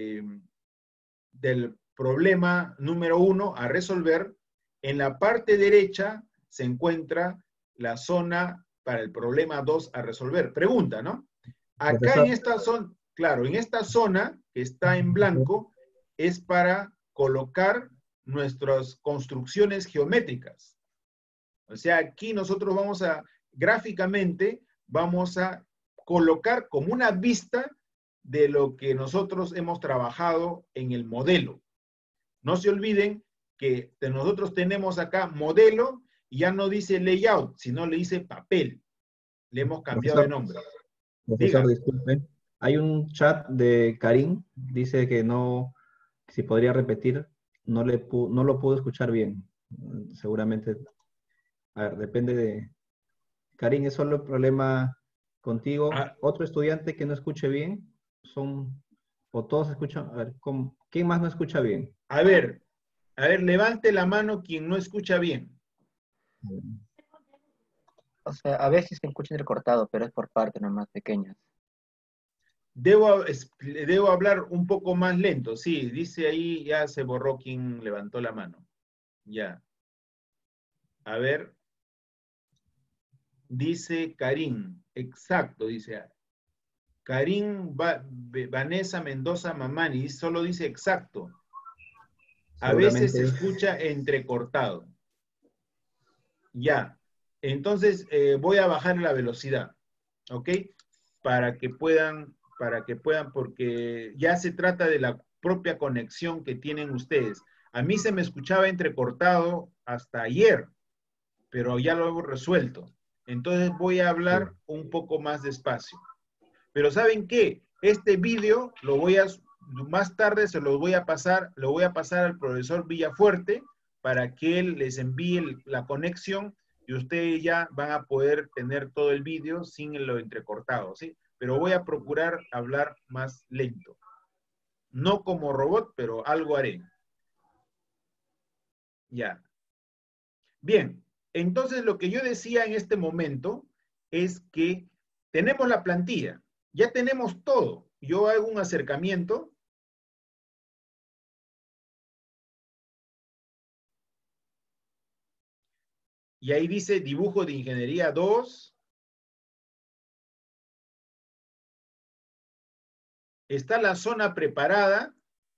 problema número 1 a resolver. En la parte derecha se encuentra la zona para el problema 2 a resolver. Pregunta, ¿no? Acá Profesor. en esta zona, claro, en esta zona que está en blanco es para colocar nuestras construcciones geométricas. O sea, aquí nosotros gráficamente vamos a colocar como una vista de lo que nosotros hemos trabajado en el modelo. No se olviden que nosotros tenemos acá modelo y ya no dice layout, sino le dice papel. Le hemos cambiado de nombre. Profesor, disculpe. Hay un chat de Karim, dice que no, si podría repetir, no lo pudo escuchar bien. Seguramente, a ver, depende de... Karim, ¿es solo el problema contigo? ¿Otro estudiante que no escuche bien? ¿O todos escuchan? A ver, ¿quién más no escucha bien? A ver, levante la mano quien no escucha bien. O sea, a veces se escucha recortado, pero es por partes nomás pequeñas. Debo hablar un poco más lento. Sí, dice ahí, ya se borró quien levantó la mano. Ya. A ver. Dice Karim, exacto, dice Karim Vanessa Mendoza Mamani, solo dice exacto. A veces se escucha entrecortado. Ya, entonces voy a bajar la velocidad, ¿ok? Para que puedan, porque ya se trata de la propia conexión que tienen ustedes. A mí se me escuchaba entrecortado hasta ayer, pero ya lo hemos resuelto. Entonces voy a hablar un poco más despacio. Pero ¿saben qué? Este vídeo lo voy a, más tarde se lo voy a pasar al profesor Villafuerte para que él les envíe la conexión y ustedes ya van a poder tener todo el vídeo sin lo entrecortado, ¿sí? Pero voy a procurar hablar más lento. No como robot, pero algo haré. Ya. Bien, entonces lo que yo decía en este momento es que tenemos la plantilla, ya tenemos todo. Yo hago un acercamiento. Y ahí dice dibujo de ingeniería 2. Está la zona preparada.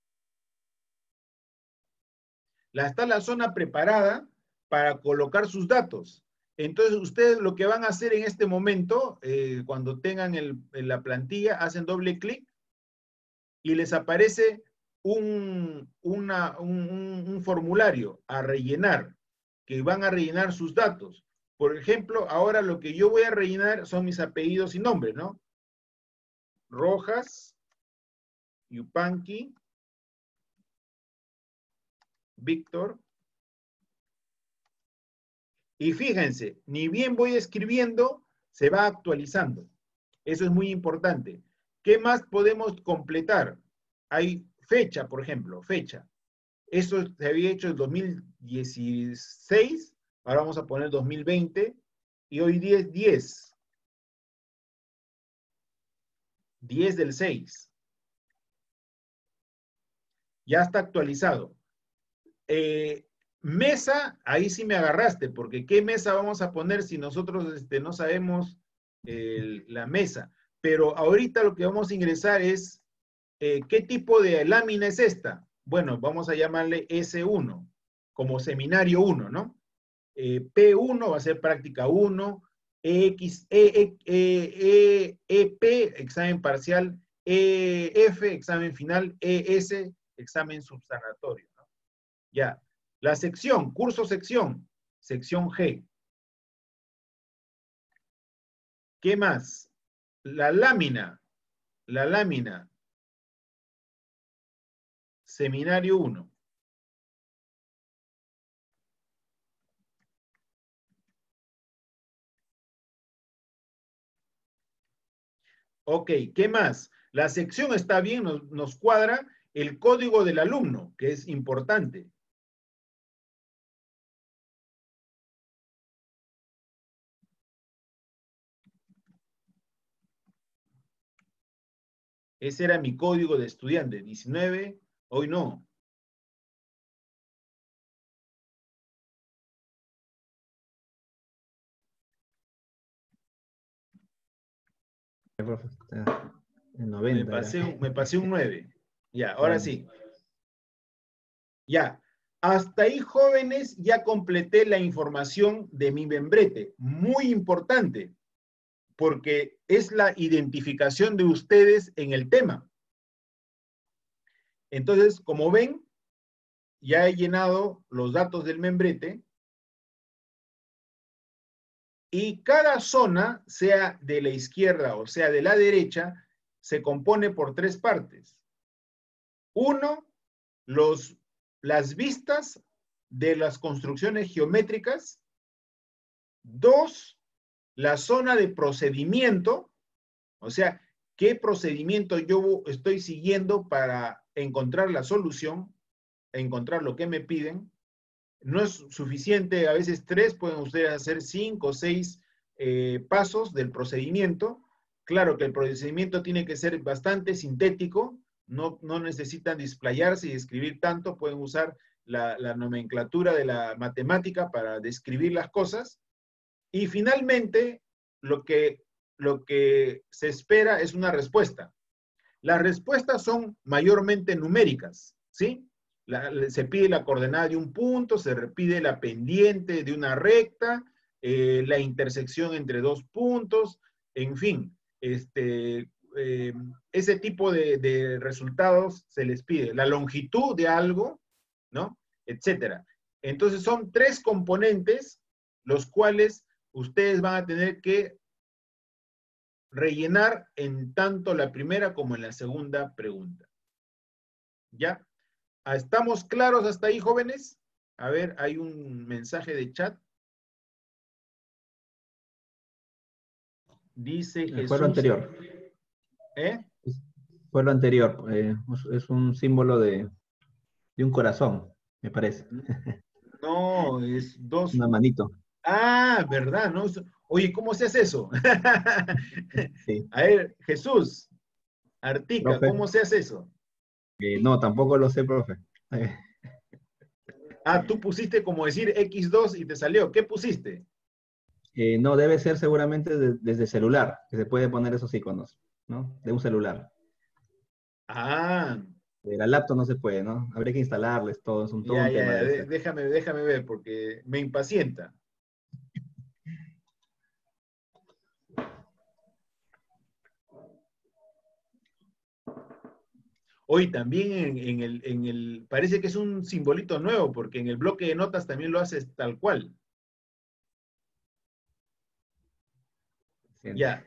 Está la zona preparada para colocar sus datos. Entonces, ustedes lo que van a hacer en este momento, cuando tengan la plantilla, hacen doble clic y les aparece un formulario a rellenar, que van a rellenar sus datos. Por ejemplo, ahora lo que yo voy a rellenar son mis apellidos y nombres, ¿no? Rojas, Yupanqui, Víctor. Y fíjense, ni bien voy escribiendo, se va actualizando. Eso es muy importante. ¿Qué más podemos completar? Hay fecha, por ejemplo, fecha. Eso se había hecho en 2016, ahora vamos a poner 2020, y hoy día es 10. 10 del 6. Ya está actualizado. Mesa, ahí sí me agarraste, porque ¿qué mesa vamos a poner si nosotros no sabemos la mesa? Pero ahorita lo que vamos a ingresar es, ¿qué tipo de lámina es esta? Bueno, vamos a llamarle S1, como seminario 1, ¿no? P1 va a ser práctica 1, EP, examen parcial, EF, examen final, ES, examen subsanatorio, ¿no? Ya. La sección, curso sección, sección G. ¿Qué más? La lámina, seminario 1. Ok, ¿qué más? La sección está bien, nos cuadra el código del alumno, que es importante. Ese era mi código de estudiante, 19, hoy no. En 90 me pasé un 9. Ya, ahora sí. Ya. Hasta ahí, jóvenes, ya completé la información de mi membrete. Muy importante, porque es la identificación de ustedes en el tema. Entonces, como ven, ya he llenado los datos del membrete. Y cada zona, sea de la izquierda o sea de la derecha, se compone por 3 partes. 1, las vistas de las construcciones geométricas. 2, la zona de procedimiento, o sea, qué procedimiento yo estoy siguiendo para encontrar la solución, encontrar lo que me piden. No es suficiente, a veces 3, pueden ustedes hacer 5 o 6 pasos del procedimiento. Claro que el procedimiento tiene que ser bastante sintético, no necesitan desplayarse y escribir tanto, pueden usar la nomenclatura de la matemática para describir las cosas. Y finalmente, lo que se espera es una respuesta. Las respuestas son mayormente numéricas, ¿sí? Se pide la coordenada de un punto, se pide la pendiente de una recta, la intersección entre dos puntos, en fin, ese tipo de resultados se les pide. La longitud de algo, ¿no? Etcétera. Entonces son 3 componentes los cuales ustedes van a tener que rellenar en tanto la primera como en la segunda pregunta. ¿Ya? ¿Estamos claros hasta ahí, jóvenes? A ver, hay un mensaje de chat. Dice Jesús. Fue lo anterior. ¿Eh? Fue lo anterior. Es un símbolo de un corazón, me parece. No, es 2. Una manito. Ah, ¿verdad? ¿No? Oye, ¿cómo se hace eso? Sí. A ver, Jesús, Artica, Profe. ¿cómo se hace eso? No, tampoco lo sé, profe. Tú pusiste como decir X2 y te salió. ¿Qué pusiste? No, debe ser seguramente desde celular, que se puede poner esos iconos, ¿no? De un celular. De la laptop no se puede, ¿no? Habría que instalarles todo, es todo un tema. Déjame ver, porque me impacienta. Hoy también parece que es un simbolito nuevo, porque en el bloque de notas también lo haces tal cual. Ya.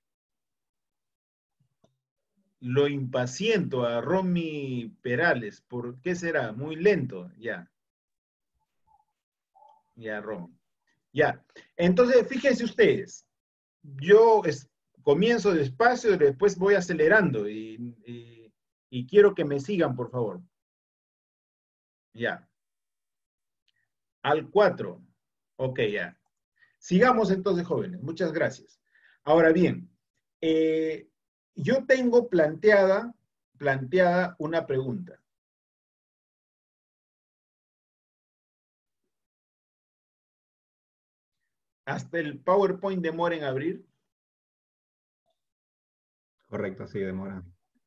Lo impaciento a Romy Perales. ¿Por qué será? Muy lento. Ya. Ya, Romy. Ya. Entonces, fíjense ustedes. Yo comienzo despacio y después voy acelerando. Y quiero que me sigan, por favor. Ya. Al 4. Ok, ya. Sigamos entonces, jóvenes. Muchas gracias. Ahora bien, yo tengo planteada una pregunta. ¿Hasta el PowerPoint demora en abrir? Correcto, sí, demora.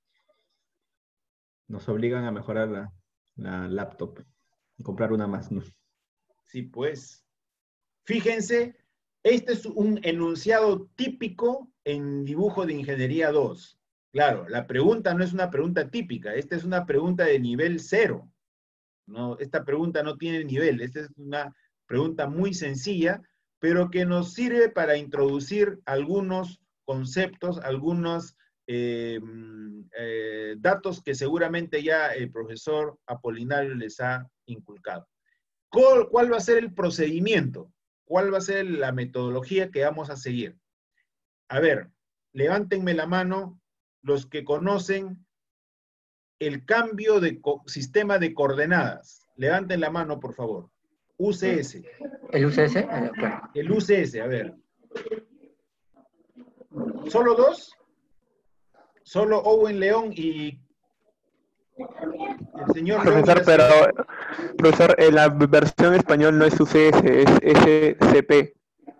Nos obligan a mejorar la laptop y comprar una más, ¿no? Sí, pues. Fíjense, este es un enunciado típico en dibujo de ingeniería 2. Claro, la pregunta no es una pregunta típica, esta es una pregunta de nivel 0. No, esta pregunta no tiene nivel, esta es una pregunta muy sencilla, pero que nos sirve para introducir algunos conceptos, algunos datos que seguramente ya el profesor Apolinario les ha inculcado. ¿Cuál va a ser el procedimiento? ¿Cuál va a ser la metodología que vamos a seguir? A ver, levántenme la mano los que conocen el cambio de sistema de coordenadas. Levanten la mano, por favor. UCS. ¿El UCS? El UCS, a ver. ¿Solo 2? Solo Owen León y el señor Profesor, profesor, en la versión español no es UCS, es SCP.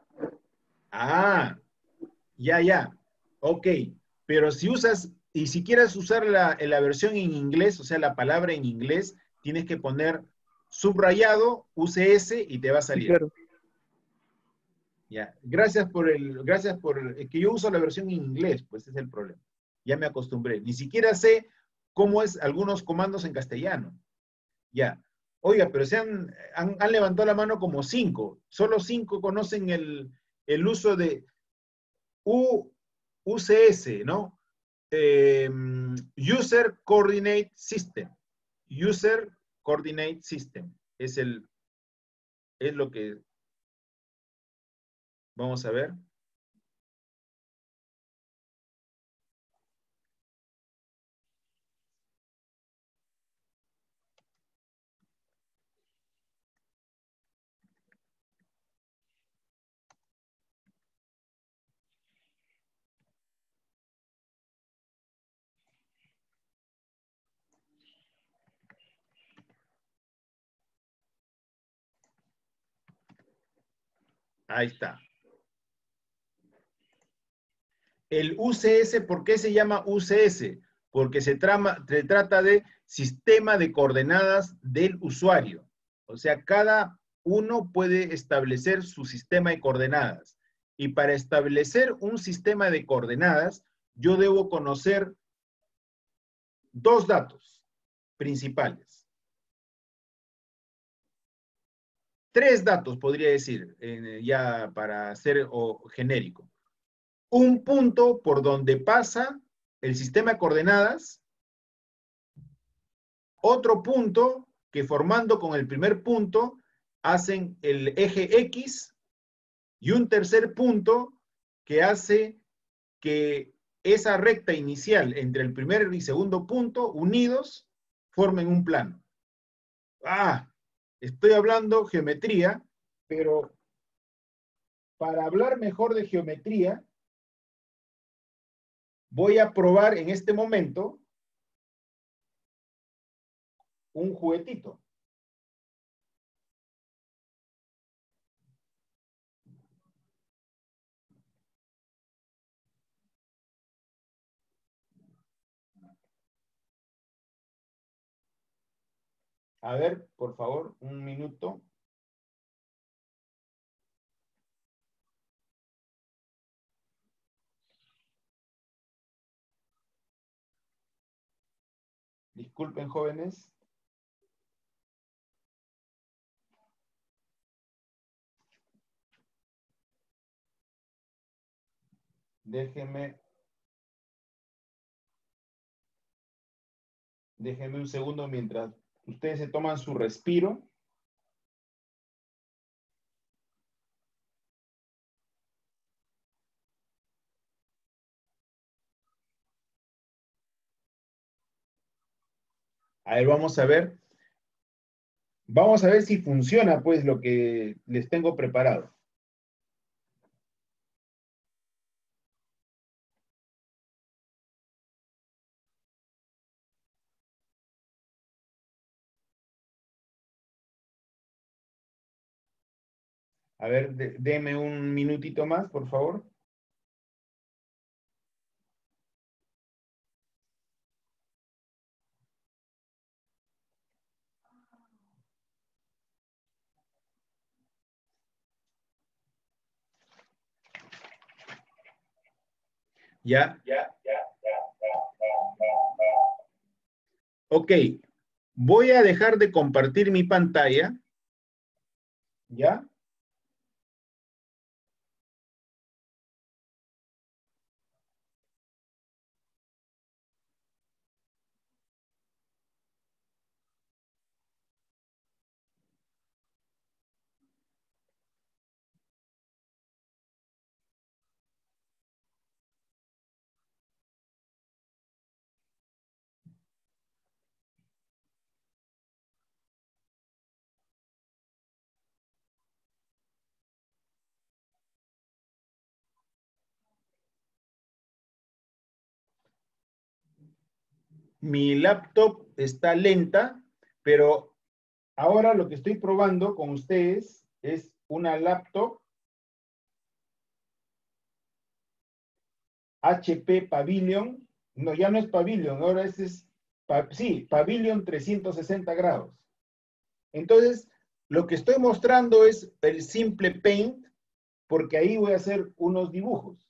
Ya. Ok. Pero si usas, y si quieres usar la versión en inglés, o sea, la palabra en inglés, tienes que poner subrayado UCS y te va a salir. Claro. Ya. Gracias por que yo uso la versión en inglés, pues ese es el problema. Ya me acostumbré. Ni siquiera sé cómo es algunos comandos en castellano. Ya. Oiga, pero han levantado la mano como 5. Solo 5 conocen el uso de UCS, ¿no? User Coordinate System. User Coordinate System. Es lo que vamos a ver. Ahí está. El UCS, ¿por qué se llama UCS? Porque se trata de sistema de coordenadas del usuario. O sea, cada uno puede establecer su sistema de coordenadas. Y para establecer un sistema de coordenadas, yo debo conocer dos datos principales. Tres datos, podría decir, ya para ser genérico. Un punto por donde pasa el sistema de coordenadas, otro punto que formando con el primer punto hacen el eje X, y un tercer punto que hace que esa recta inicial entre el primer y segundo punto unidos formen un plano. Estoy hablando geometría, pero para hablar mejor de geometría, voy a probar en este momento un juguetito. A ver, por favor, un minuto. Disculpen, jóvenes. Déjenme un segundo mientras ustedes se toman su respiro. A ver, vamos a ver. Vamos a ver si funciona, pues, lo que les tengo preparado. A ver, deme un minutito más, por favor. Ya. Ok, voy a dejar de compartir mi pantalla. ¿Ya? Mi laptop está lenta, pero ahora lo que estoy probando con ustedes es una laptop HP Pavilion. No, ya no es Pavilion, ahora sí, Pavilion 360 grados. Entonces, lo que estoy mostrando es el simple Paint, porque ahí voy a hacer unos dibujos.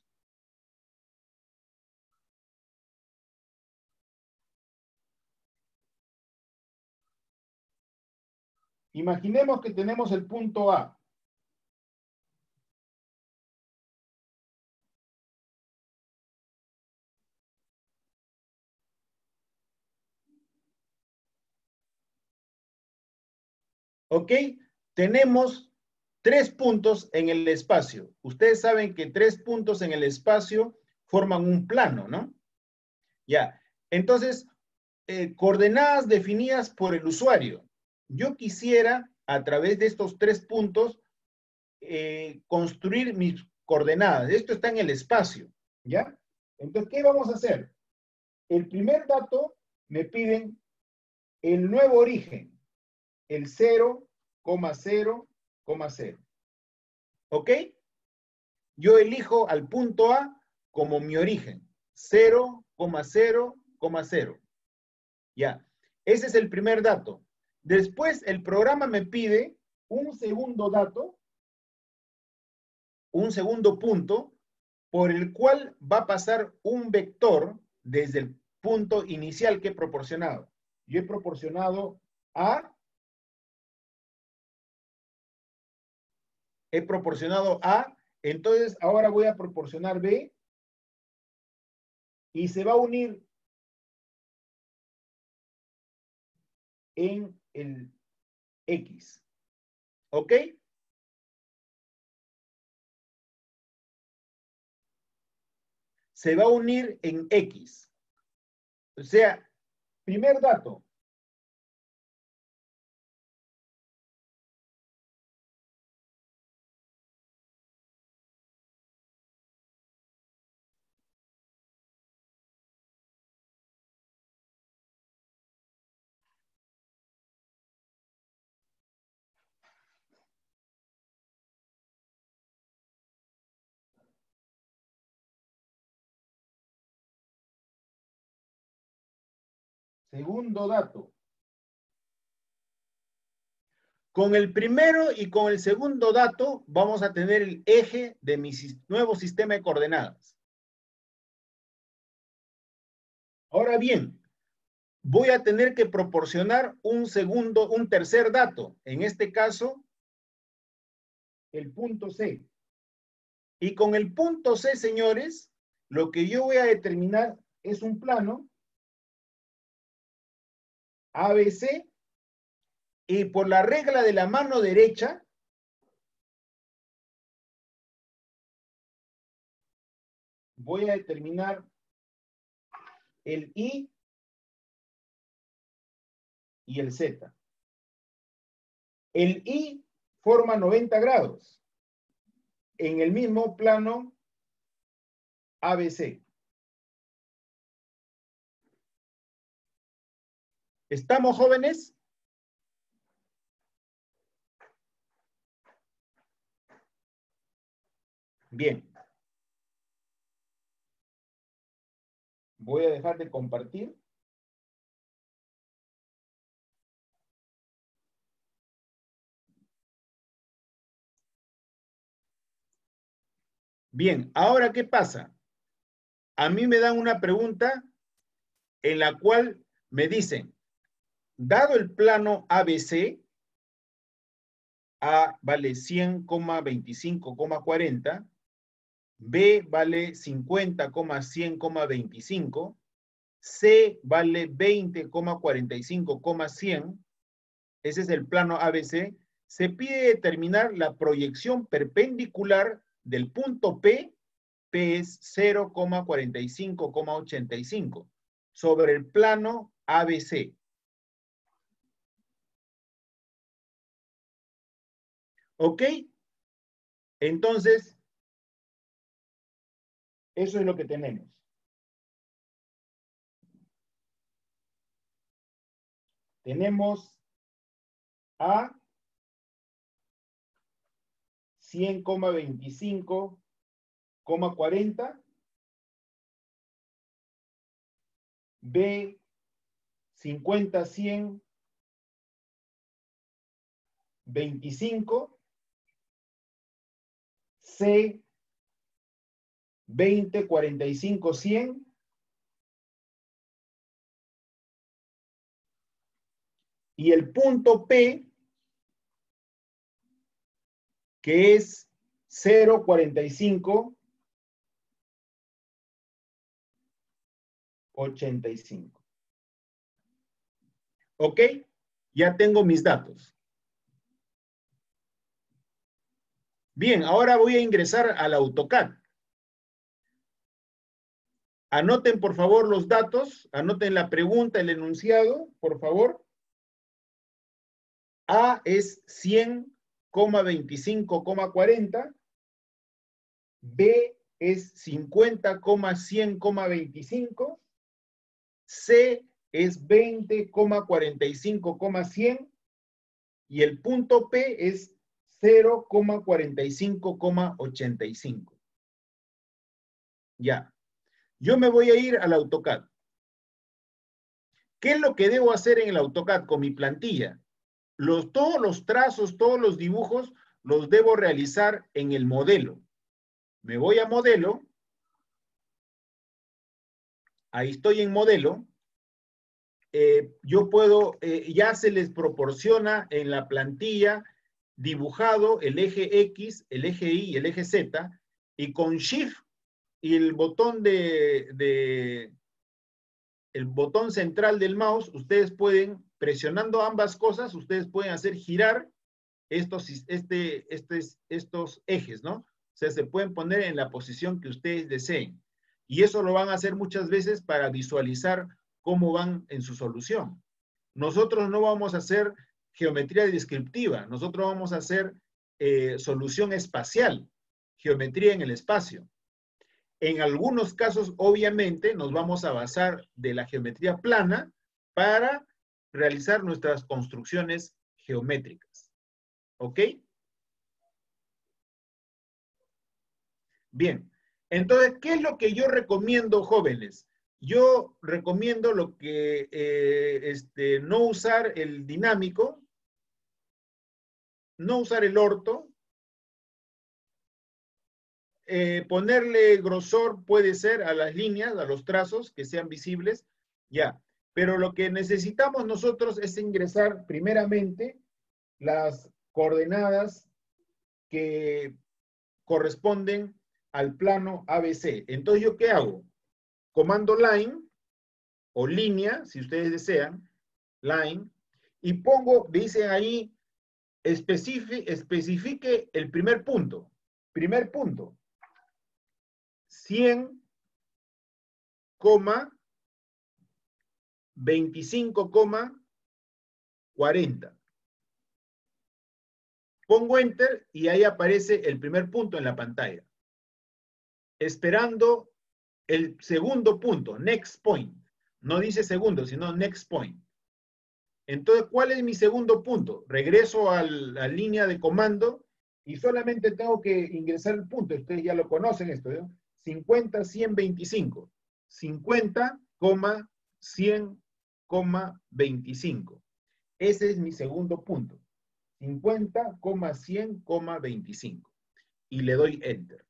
Imaginemos que tenemos el punto A. ¿Ok? Tenemos 3 puntos en el espacio. Ustedes saben que 3 puntos en el espacio forman un plano, ¿no? Ya. Entonces, coordenadas definidas por el usuario. Yo quisiera, a través de estos 3 puntos, construir mis coordenadas. Esto está en el espacio, ¿ya? Entonces, ¿qué vamos a hacer? El primer dato me piden el nuevo origen, el 0,0,0. ¿Ok? Yo elijo al punto A como mi origen. 0,0,0. Ya. Ese es el primer dato. Después el programa me pide un segundo dato, un segundo punto, por el cual va a pasar un vector desde el punto inicial que he proporcionado. Yo he proporcionado A, entonces ahora voy a proporcionar B, y se va a unir en el X. ¿Ok? Se va a unir en X. O sea, primer dato. Segundo dato. Con el primero y con el segundo dato vamos a tener el eje de mi nuevo sistema de coordenadas. Ahora bien, voy a tener que proporcionar un tercer dato. En este caso, el punto C. Y con el punto C, señores, lo que yo voy a determinar es un plano ABC, y por la regla de la mano derecha, voy a determinar el I y el Z. El I forma 90 grados en el mismo plano ABC. ¿Estamos, jóvenes? Bien. Voy a dejar de compartir. Bien, ahora, ¿qué pasa? A mí me dan una pregunta en la cual me dicen, dado el plano ABC, A vale 100,25,40, B vale 50,100,25, C vale 20,45,100, ese es el plano ABC, se pide determinar la proyección perpendicular del punto P, P es 0,45,85, sobre el plano ABC. ¿Ok? Entonces, eso es lo que tenemos. Tenemos A 100,25,40, B 50,100,25, C 20,45,100, y el punto P, que es 0,45,85. ¿Ok? Ya tengo mis datos. Bien, ahora voy a ingresar al AutoCAD. Anoten, por favor, los datos. Anoten la pregunta, el enunciado, por favor. A es 100,25,40. B es 50,100,25. C es 20,45,100. Y el punto P es 0,45,85. Ya. Yo me voy a ir al AutoCAD. ¿Qué es lo que debo hacer en el AutoCAD con mi plantilla? Todos los trazos, todos los dibujos, los debo realizar en el modelo. Me voy a modelo. Ahí estoy en modelo. Yo puedo, ya se les proporciona en la plantilla dibujado el eje X, el eje Y, el eje Z, y con Shift y el botón el botón central del mouse, ustedes pueden, presionando ambas cosas, ustedes pueden hacer girar estos ejes, ¿no? O sea, se pueden poner en la posición que ustedes deseen. Y eso lo van a hacer muchas veces para visualizar cómo van en su solución. Nosotros no vamos a hacer geometría descriptiva, nosotros vamos a hacer solución espacial, geometría en el espacio. En algunos casos, obviamente, nos vamos a basar de la geometría plana para realizar nuestras construcciones geométricas. ¿Ok? Bien. Entonces, ¿qué es lo que yo recomiendo, jóvenes? Yo recomiendo lo que, no usar el dinámico, no usar el orto, ponerle grosor puede ser a las líneas, a los trazos, que sean visibles, ya. Pero lo que necesitamos nosotros es ingresar primeramente las coordenadas que corresponden al plano ABC. Entonces, ¿yo qué hago? Comando line, o línea, si ustedes desean, line, y pongo, dicen ahí, especifique el primer punto. Primer punto. 100, 25, 40. Pongo enter y ahí aparece el primer punto en la pantalla. Esperando el segundo punto, next point. No dice segundo, sino next point. Entonces, ¿cuál es mi segundo punto? Regreso a la línea de comando y solamente tengo que ingresar el punto. Ustedes ya lo conocen esto, ¿no? 50, 100, 25. 50, 100, 25. Ese es mi segundo punto. 50, 100, 25. Y le doy enter.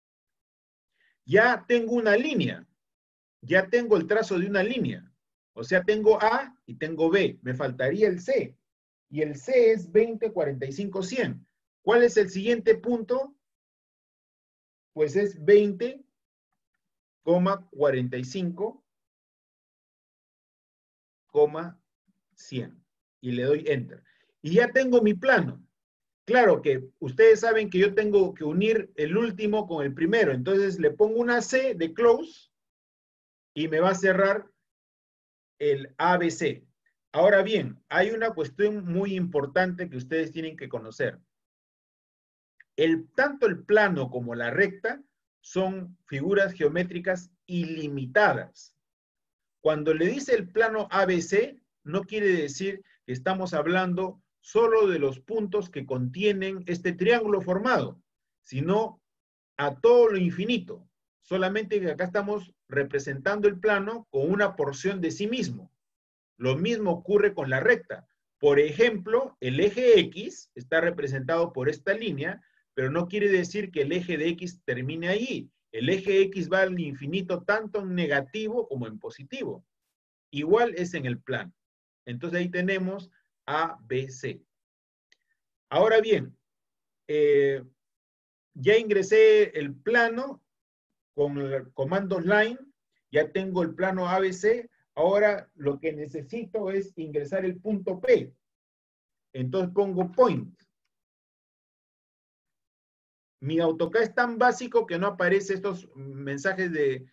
Ya tengo una línea. Ya tengo el trazo de una línea. O sea, tengo A y tengo B. Me faltaría el C. Y el C es 20, 45, 100. ¿Cuál es el siguiente punto? Pues es 20, 45, 100. Y le doy enter. Y ya tengo mi plano. Claro que ustedes saben que yo tengo que unir el último con el primero. Entonces le pongo una C de close y me va a cerrar el ABC. Ahora bien, hay una cuestión muy importante que ustedes tienen que conocer. Tanto el plano como la recta son figuras geométricas ilimitadas. Cuando le dice el plano ABC, no quiere decir que estamos hablando solo de los puntos que contienen este triángulo formado, sino a todo lo infinito. Solamente que acá estamos representando el plano con una porción de sí mismo. Lo mismo ocurre con la recta. Por ejemplo, el eje X está representado por esta línea, pero no quiere decir que el eje de X termine allí. El eje X va al infinito tanto en negativo como en positivo. Igual es en el plano. Entonces ahí tenemos A, B, C. Ahora bien, ya ingresé el plano con el comando line, ya tengo el plano ABC, ahora lo que necesito es ingresar el punto P. Entonces pongo point. Mi AutoCAD es tan básico que no aparece estos mensajes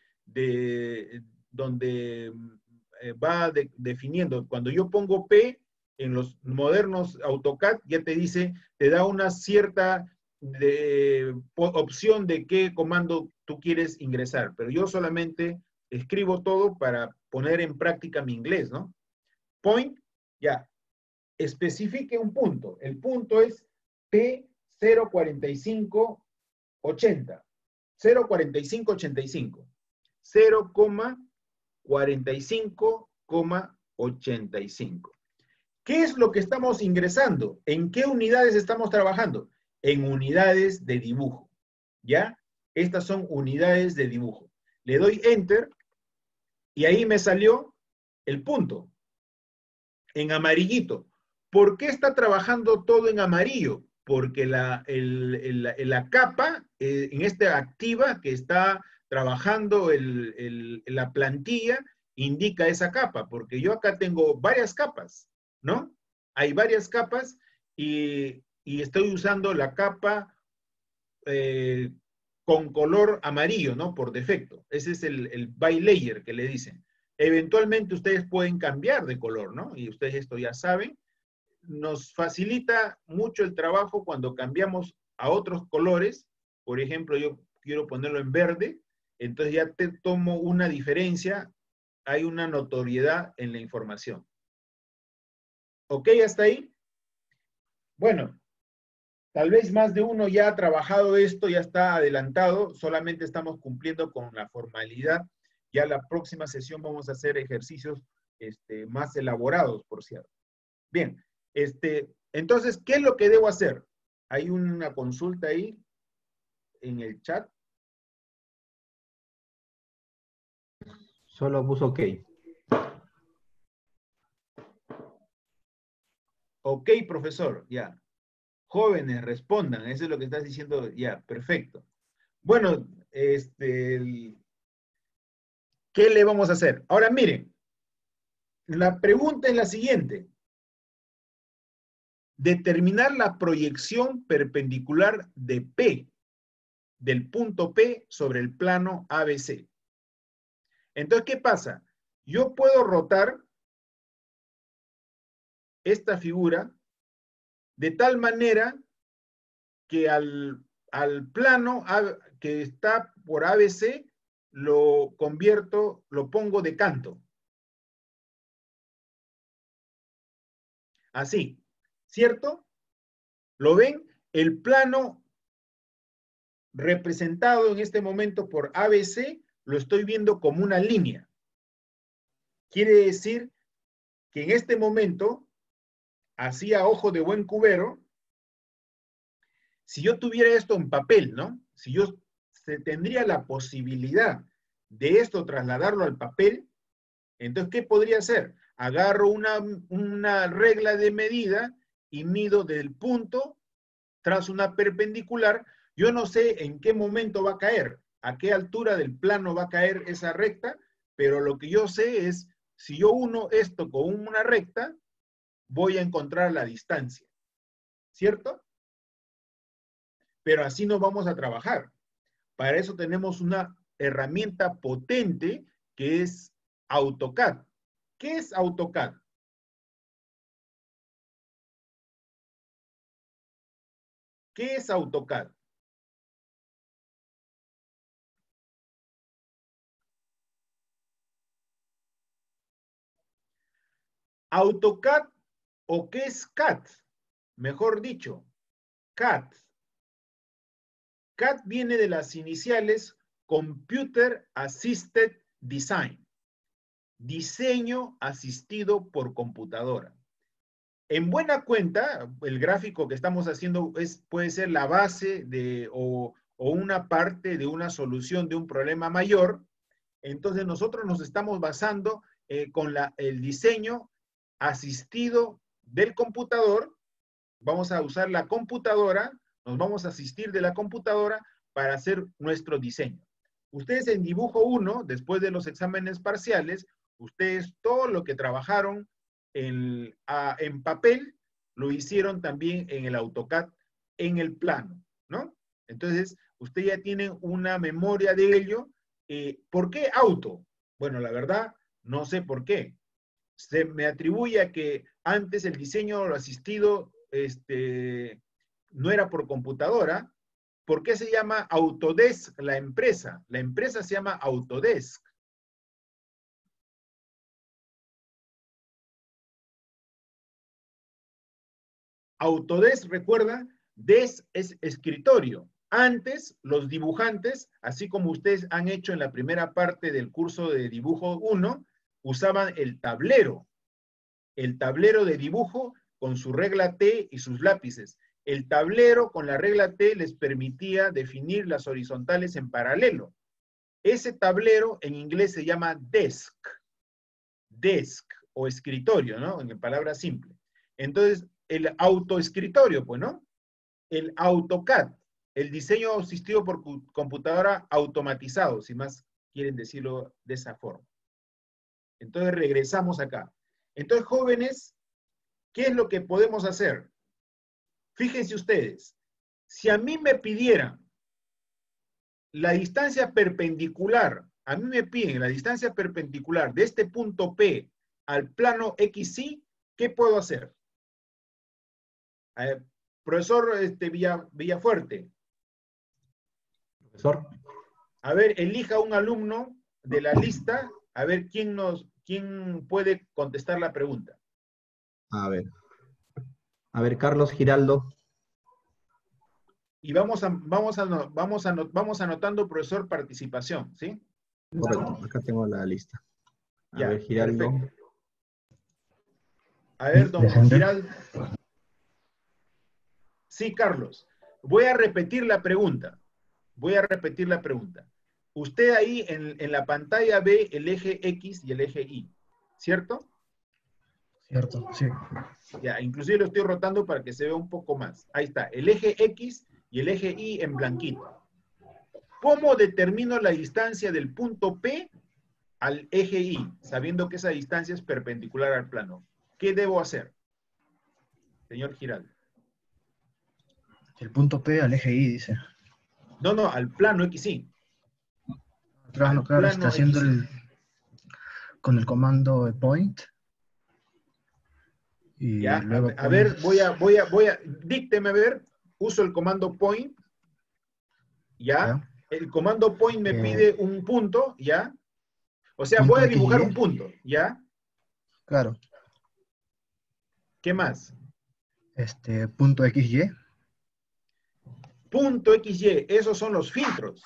donde va definiendo. Cuando yo pongo P, en los modernos AutoCAD ya te dice, te da una cierta opción de qué comando tú quieres ingresar, pero yo solamente escribo todo para poner en práctica mi inglés, ¿no? Point, ya, especifique un punto. El punto es P04580. 04585. 0,45,85. ¿Qué es lo que estamos ingresando? ¿En qué unidades estamos trabajando? En unidades de dibujo, ¿ya? Estas son unidades de dibujo. Le doy Enter y ahí me salió el punto, en amarillito. ¿Por qué está trabajando todo en amarillo? Porque la capa, en esta activa que está trabajando la plantilla, indica esa capa, porque yo acá tengo varias capas, ¿no? Hay varias capas y estoy usando la capa con color amarillo, ¿no? Por defecto. Ese es el by layer que le dicen. Eventualmente ustedes pueden cambiar de color, ¿no? Y ustedes esto ya saben. Nos facilita mucho el trabajo cuando cambiamos a otros colores. Por ejemplo, yo quiero ponerlo en verde, entonces ya te tomo una diferencia, hay una notoriedad en la información. ¿Ok? ¿Hasta ahí? Bueno, tal vez más de uno ya ha trabajado esto, ya está adelantado, solamente estamos cumpliendo con la formalidad. Ya la próxima sesión vamos a hacer ejercicios más elaborados, por cierto. Bien, entonces, ¿qué es lo que debo hacer? Hay una consulta ahí en el chat. Solo puso OK. Ok, profesor, ya. Jóvenes, respondan, eso es lo que estás diciendo, ya, perfecto. Bueno, ¿qué le vamos a hacer? Ahora miren, la pregunta es la siguiente. Determinar la proyección perpendicular de P, del punto P sobre el plano ABC. Entonces, ¿qué pasa? Yo puedo rotar esta figura de tal manera que al plano que está por ABC lo convierto, lo pongo de canto. Así, ¿cierto? ¿Lo ven? El plano representado en este momento por ABC lo estoy viendo como una línea. Quiere decir que en este momento, así a ojo de buen cubero, si yo tuviera esto en papel, ¿no? Si yo tendría la posibilidad de esto trasladarlo al papel, entonces, ¿qué podría hacer? Agarro una regla de medida y mido del punto tras una perpendicular. Yo no sé en qué momento va a caer, a qué altura del plano va a caer esa recta, pero lo que yo sé es, si yo uno esto con una recta, voy a encontrar la distancia, ¿cierto? Pero así no vamos a trabajar. Para eso tenemos una herramienta potente que es AutoCAD. ¿Qué es AutoCAD? ¿Qué es AutoCAD? AutoCAD, o qué es CAD, mejor dicho, CAD. CAD viene de las iniciales Computer Assisted Design, diseño asistido por computadora. En buena cuenta, el gráfico que estamos haciendo puede ser la base o una parte de una solución de un problema mayor. Entonces nosotros nos estamos basando con el diseño asistido del computador. Vamos a usar la computadora, nos vamos a asistir de la computadora para hacer nuestro diseño. Ustedes en dibujo 1, después de los exámenes parciales, ustedes todo lo que trabajaron en papel, lo hicieron también en el AutoCAD, en el plano, ¿no? Entonces, ustedes ya tienen una memoria de ello. ¿Por qué auto? Bueno, la verdad, no sé por qué. Se me atribuye a que antes el diseño asistido no era por computadora. ¿Por qué se llama Autodesk la empresa? La empresa se llama Autodesk. Autodesk, recuerda, Desk es escritorio. Antes, los dibujantes, así como ustedes han hecho en la primera parte del curso de dibujo 1, usaban el tablero de dibujo con su regla T y sus lápices. El tablero con la regla T les permitía definir las horizontales en paralelo. Ese tablero en inglés se llama desk o escritorio, ¿no? En palabra simple. Entonces, el autoescritorio, pues, ¿no? El AutoCAD, el diseño asistido por computadora automatizado, si más quieren decirlo de esa forma. Entonces, regresamos acá. Entonces, jóvenes, ¿qué es lo que podemos hacer? Fíjense ustedes, si a mí me pidieran la distancia perpendicular, a mí me piden la distancia perpendicular de este punto P al plano XY, ¿qué puedo hacer? Profesor Villafuerte. Profesor. A ver, elija un alumno de la lista, a ver quién puede contestar la pregunta. A ver, Carlos Giraldo. Y vamos anotando, profesor, participación, ¿sí? Correcto, acá tengo la lista. Ya, ver, Giraldo. perfecto. A ver, don Giraldo. Sí, Carlos. Voy a repetir la pregunta. Usted ahí en la pantalla ve el eje X y el eje Y, ¿cierto? Cierto, sí. Ya, inclusive lo estoy rotando para que se vea un poco más. Ahí está, el eje X y el eje Y en blanquito. ¿Cómo determino la distancia del punto P al eje Y, sabiendo que esa distancia es perpendicular al plano? ¿Qué debo hacer, señor Giraldo? El punto P al eje Y, dice. No, al plano XY. Claro, está haciendo con el comando point. Y Ya, luego a ver, dícteme a ver, uso el comando point, ¿ya? El comando point me pide un punto, ¿ya? O sea, voy a dibujar un punto, ¿ya? Claro. ¿Qué más? Punto XY. Punto XY, esos son los filtros.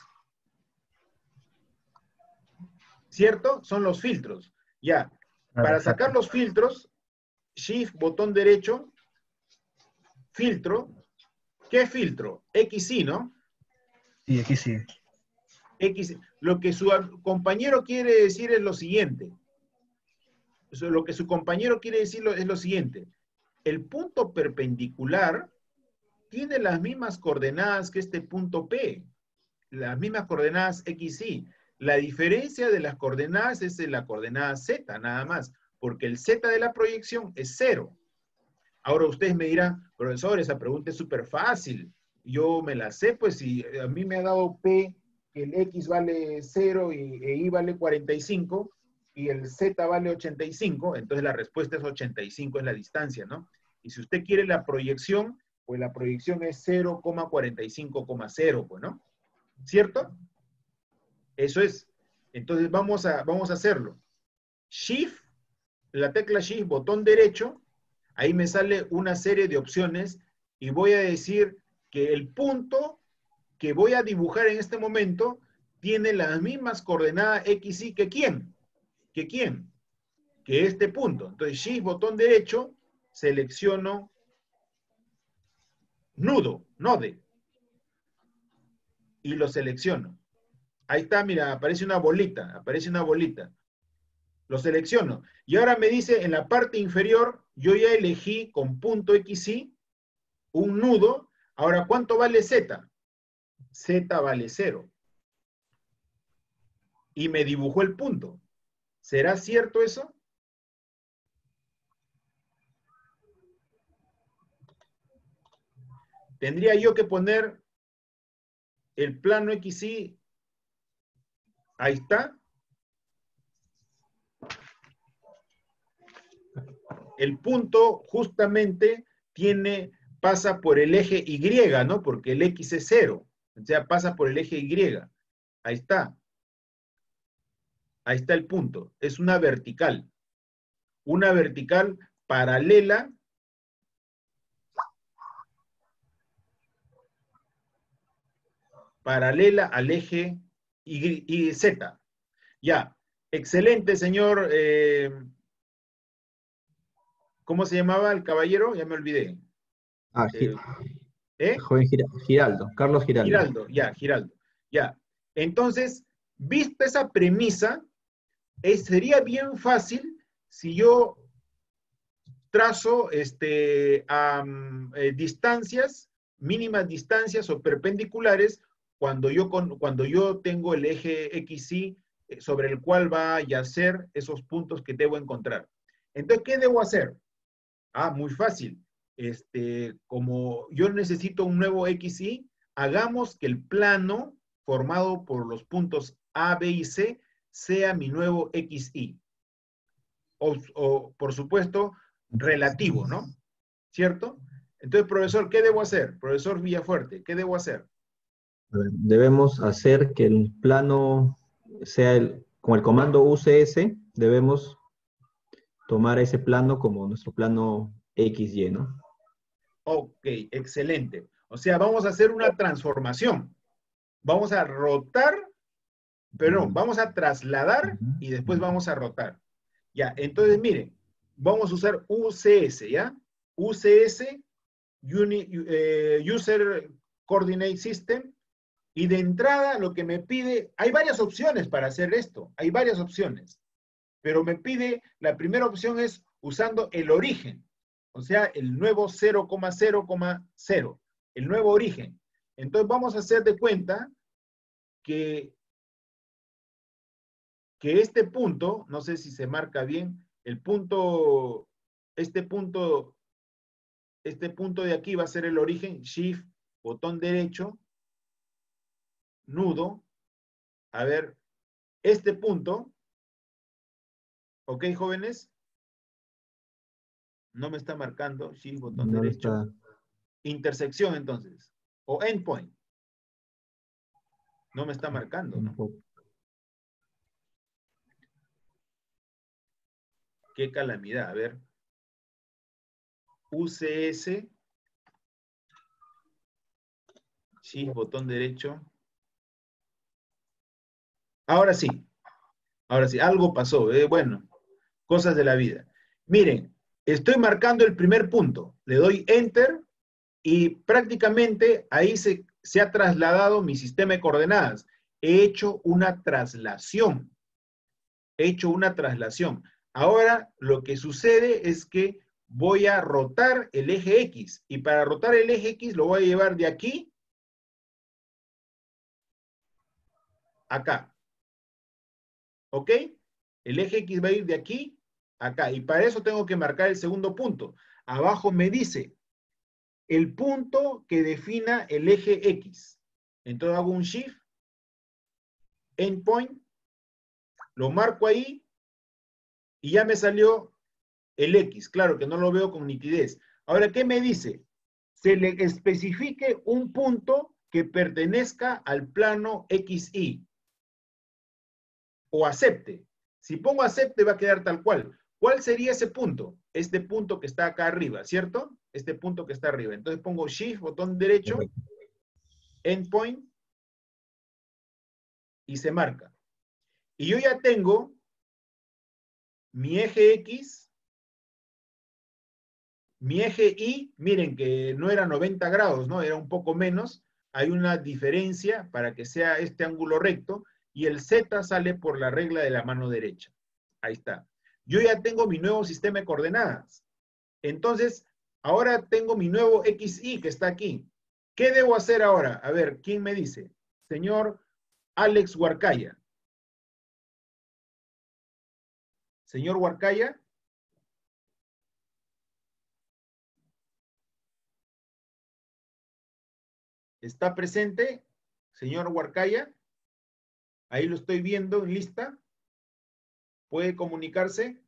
¿Cierto? Son los filtros. Ya. Para sacar los filtros, Shift, botón derecho, filtro. ¿Qué filtro? XY, ¿no? Sí, XY. Lo que su compañero quiere decir es lo siguiente. Lo que su compañero quiere decir es lo siguiente. El punto perpendicular tiene las mismas coordenadas que este punto P. Las mismas coordenadas XY. La diferencia de las coordenadas es la coordenada Z, nada más. Porque el Z de la proyección es 0. Ahora ustedes me dirán, profesor, esa pregunta es súper fácil. Yo me la sé, pues si a mí me ha dado P, el X vale 0 e Y vale 45, y el Z vale 85, entonces la respuesta es 85, es la distancia, ¿no? Y si usted quiere la proyección, pues la proyección es 0,45,0, pues, ¿no? ¿Cierto? Eso es. Entonces vamos a hacerlo. Shift, la tecla Shift, botón derecho, ahí me sale una serie de opciones y voy a decir que el punto que voy a dibujar en este momento tiene las mismas coordenadas X, Y que ¿quién? ¿Que quién? Que este punto. Entonces, Shift, botón derecho, selecciono node, y lo selecciono. Ahí está, mira, aparece una bolita. Lo selecciono. Y ahora me dice, en la parte inferior, yo ya elegí con punto XY un nudo. Ahora, ¿cuánto vale Z? Z vale 0. Y me dibujó el punto. ¿Será cierto eso? Tendría yo que poner el plano XY. Ahí está. El punto justamente pasa por el eje Y, ¿no? Porque el X es 0. O sea, pasa por el eje Y. Ahí está. Ahí está el punto. Es una vertical. Una vertical paralela paralela al eje Y, Z. Ya, excelente, señor. ¿Cómo se llamaba el caballero? Ya me olvidé. Joven Giraldo, Carlos Giraldo. Giraldo. Ya. Entonces, vista esa premisa, sería bien fácil si yo trazo distancias, mínimas distancias o perpendiculares cuando yo tengo el eje XY sobre el cual va a yacer esos puntos que debo encontrar. Entonces, ¿qué debo hacer? Muy fácil. Como yo necesito un nuevo XY, hagamos que el plano formado por los puntos A, B y C sea mi nuevo XY. O por supuesto, relativo, ¿no? ¿Cierto? Entonces, profesor, ¿qué debo hacer? Profesor Villafuerte, ¿qué debo hacer? Debemos hacer que el plano sea con el comando UCS, debemos tomar ese plano como nuestro plano XY, ¿no? Ok, excelente. O sea, vamos a hacer una transformación. Vamos a rotar, perdón, vamos a trasladar y después vamos a rotar. Ya, entonces miren, vamos a usar UCS, ¿ya? UCS, User Coordinate System, y de entrada lo que me pide, hay varias opciones para hacer esto, hay varias opciones, pero me pide, la primera opción es usando el origen, o sea, el nuevo 0,0,0, el nuevo origen. Entonces vamos a hacer de cuenta que este punto, no sé si se marca bien, el punto, este punto de aquí va a ser el origen, Shift, botón derecho, nudo, a ver, este punto, ¿ok, jóvenes? No me está marcando, Shift, botón derecho. Intersección, entonces, o endpoint. No me está marcando, ¿no? Qué calamidad, a ver. UCS, Shift, botón derecho. Ahora sí, algo pasó, bueno, cosas de la vida. Miren, estoy marcando el primer punto, le doy Enter y prácticamente ahí se ha trasladado mi sistema de coordenadas. He hecho una traslación. Ahora lo que sucede es que voy a rotar el eje X y para rotar el eje X lo voy a llevar de aquí acá. ¿Ok? El eje X va a ir de aquí a acá. Y para eso tengo que marcar el segundo punto. Abajo me dice el punto que defina el eje X. Entonces hago un Shift, Endpoint, lo marco ahí y ya me salió el X. Claro que no lo veo con nitidez. Ahora, ¿qué me dice? Se le especifique un punto que pertenezca al plano XY. O acepte. Si pongo acepte va a quedar tal cual. ¿Cuál sería ese punto? Este punto que está acá arriba, ¿cierto? Este punto que está arriba. Entonces pongo Shift, botón derecho, Endpoint, y se marca. Y yo ya tengo mi eje X, mi eje Y, miren que no era 90 grados, ¿no? Era un poco menos. Hay una diferencia para que sea este ángulo recto. Y el Z sale por la regla de la mano derecha. Ahí está. Yo ya tengo mi nuevo sistema de coordenadas. Entonces, ahora tengo mi nuevo XY que está aquí. ¿Qué debo hacer ahora? A ver, ¿quién me dice? Señor Alex Huarcaya. Señor Huarcaya. ¿Está presente? Señor Huarcaya. Ahí lo estoy viendo en lista. ¿Puede comunicarse?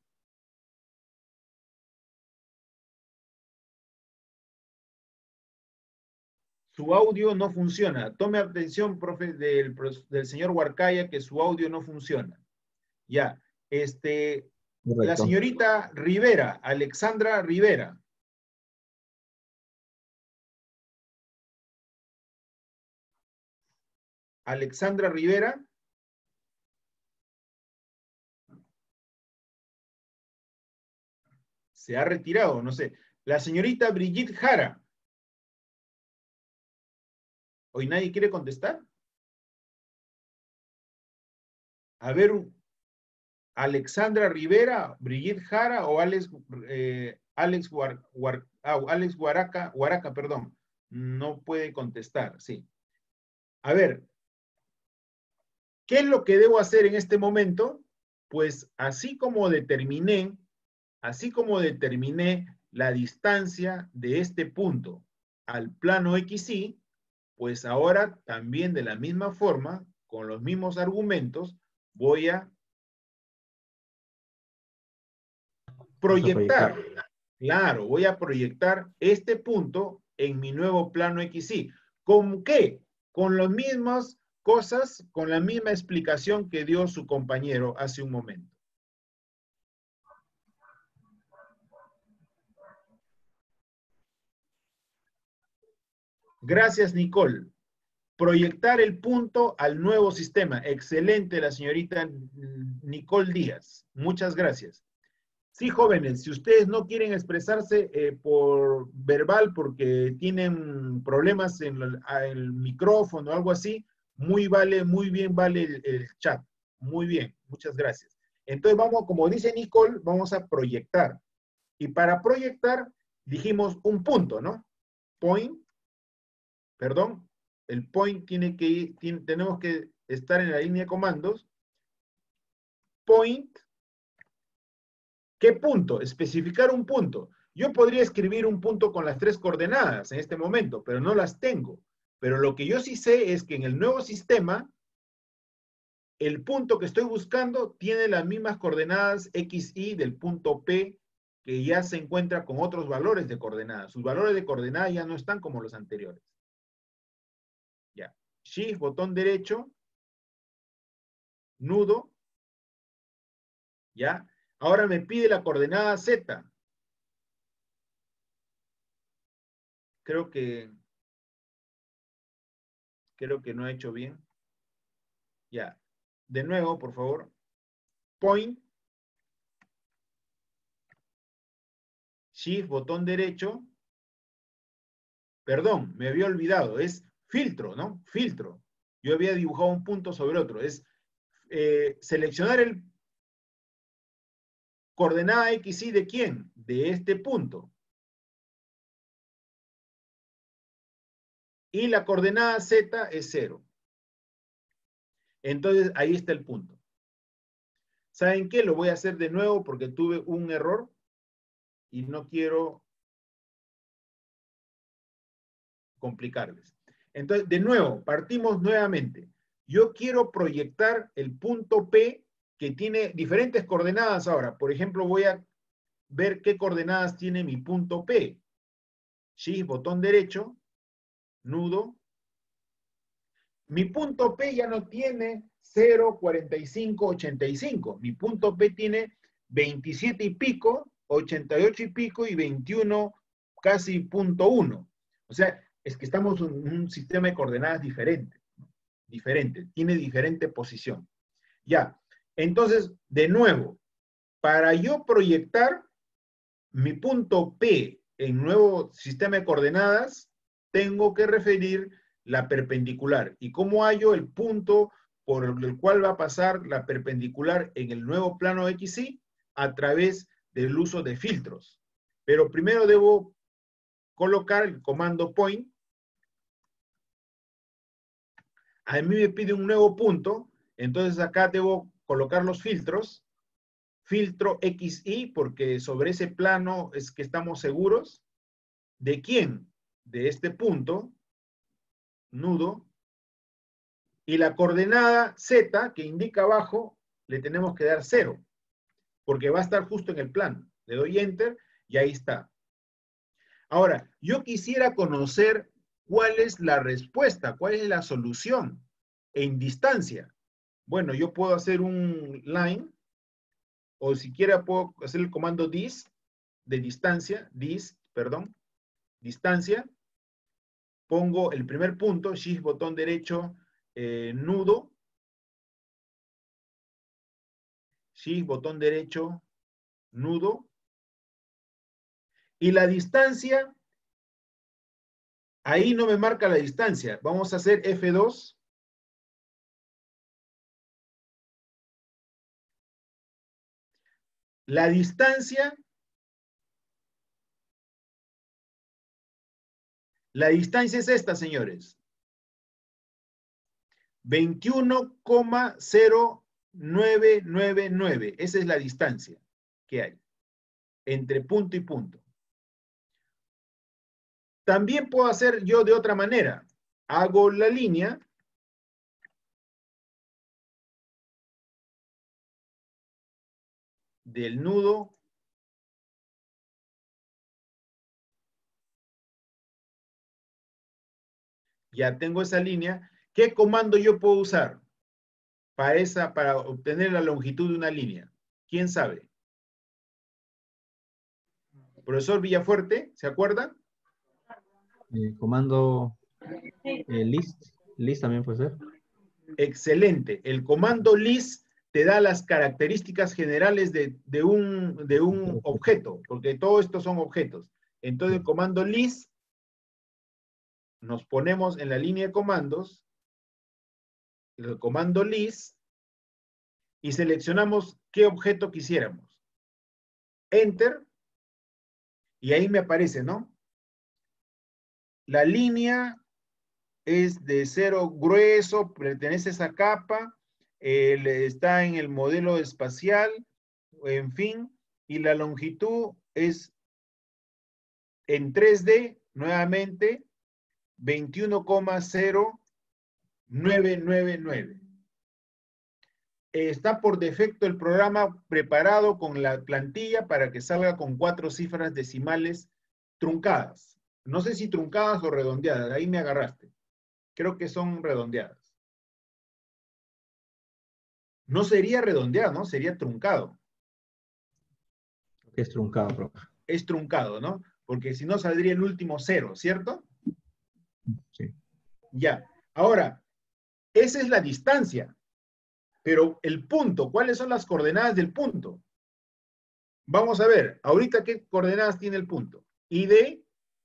Su audio no funciona. Tome atención, profe, del señor Huarcaya, que su audio no funciona. Ya. La señorita Rivera, Alexandra Rivera. Alexandra Rivera. Se ha retirado, no sé. La señorita Brigitte Jara. ¿Hoy nadie quiere contestar? A ver, Alexandra Rivera, Brigitte Jara o Alex Huaraca, perdón. No puede contestar, sí. A ver, ¿qué es lo que debo hacer en este momento? Pues así como determiné la distancia de este punto al plano XY, pues ahora también de la misma forma, con los mismos argumentos, voy a proyectar. Claro, voy a proyectar este punto en mi nuevo plano XY. ¿Con qué? Con las mismas cosas, con la misma explicación que dio su compañero hace un momento. Gracias, Nicole. Proyectar el punto al nuevo sistema. Excelente, la señorita Nicole Díaz. Muchas gracias. Sí, jóvenes, si ustedes no quieren expresarse por verbal porque tienen problemas en el micrófono o algo así, muy bien vale el chat. Muy bien, muchas gracias. Entonces vamos, como dice Nicole, vamos a proyectar. Y para proyectar, dijimos un punto, ¿no? Point, perdón, el point tenemos que estar en la línea de comandos. Point. ¿Qué punto? Especificar un punto. Yo podría escribir un punto con las 3 coordenadas en este momento, pero no las tengo. Pero lo que yo sí sé es que en el nuevo sistema, el punto que estoy buscando tiene las mismas coordenadas X, Y del punto P, que ya se encuentra con otros valores de coordenadas. Sus valores de coordenadas ya no están como los anteriores. Ya. Shift, botón derecho, nudo. Ya. Ahora me pide la coordenada Z. Creo que no he hecho bien. Ya. De nuevo, por favor. Point. Shift, botón derecho. Perdón, me había olvidado. Es filtro, ¿no? Filtro. Yo había dibujado un punto sobre otro. Es seleccionar el coordenada XY de quién? De este punto. Y la coordenada Z es 0. Entonces, ahí está el punto. ¿Saben qué? Lo voy a hacer de nuevo porque tuve un error y no quiero complicarles. Entonces, de nuevo, partimos nuevamente. Yo quiero proyectar el punto P que tiene diferentes coordenadas ahora. Por ejemplo, voy a ver qué coordenadas tiene mi punto P. Shift, botón derecho, nudo. Mi punto P ya no tiene 0, 45, 85. Mi punto P tiene 27 y pico, 88 y pico y 21, casi punto 1. O sea, es que estamos en un sistema de coordenadas diferente. Tiene diferente posición. Ya, entonces, de nuevo, para yo proyectar mi punto P en nuevo sistema de coordenadas, tengo que referir la perpendicular. ¿Y cómo hallo el punto por el cual va a pasar la perpendicular en el nuevo plano XY? A través del uso de filtros. Pero primero debo colocar el comando point. A mí me pide un nuevo punto, entonces acá debo colocar los filtros. Filtro XY, porque sobre ese plano es que estamos seguros. ¿De quién? De este punto, nudo. Y la coordenada Z, que indica abajo, le tenemos que dar 0, porque va a estar justo en el plano. Le doy Enter y ahí está. Ahora, yo quisiera conocer cuál es la respuesta, cuál es la solución en distancia. Bueno, yo puedo hacer un line, o siquiera puedo hacer el comando dis, de distancia, distancia. Pongo el primer punto, Shift, botón derecho, nudo, Shift, botón derecho, nudo, y la distancia, ahí no me marca la distancia. Vamos a hacer F2. La distancia es esta, señores. 21,0999. Esa es la distancia que hay entre punto y punto. También puedo hacer yo de otra manera. Hago la línea del nudo ya tengo esa línea. ¿Qué comando yo puedo usar para obtener la longitud de una línea? ¿Quién sabe? Profesor Villafuerte, ¿se acuerda? Comando list. List también puede ser. Excelente. El comando list te da las características generales de un objeto, porque todo esto son objetos. Entonces el comando list, nos ponemos en la línea de comandos, el comando list, y seleccionamos qué objeto quisiéramos. Enter, y ahí me aparece, ¿no? La línea es de cero grueso, pertenece a esa capa, está en el modelo espacial, en fin, y la longitud es en 3D, nuevamente, 21,0999. Está por defecto el programa preparado con la plantilla para que salga con 4 cifras decimales truncadas. No sé si truncadas o redondeadas, ahí me agarraste. Creo que son redondeadas. No sería redondeado, ¿no? Sería truncado. Es truncado, profe. Es truncado, ¿no? Porque si no saldría el último 0, ¿cierto? Sí. Ya. Ahora, esa es la distancia. Pero el punto, ¿cuáles son las coordenadas del punto? Vamos a ver, ahorita qué coordenadas tiene el punto. ID,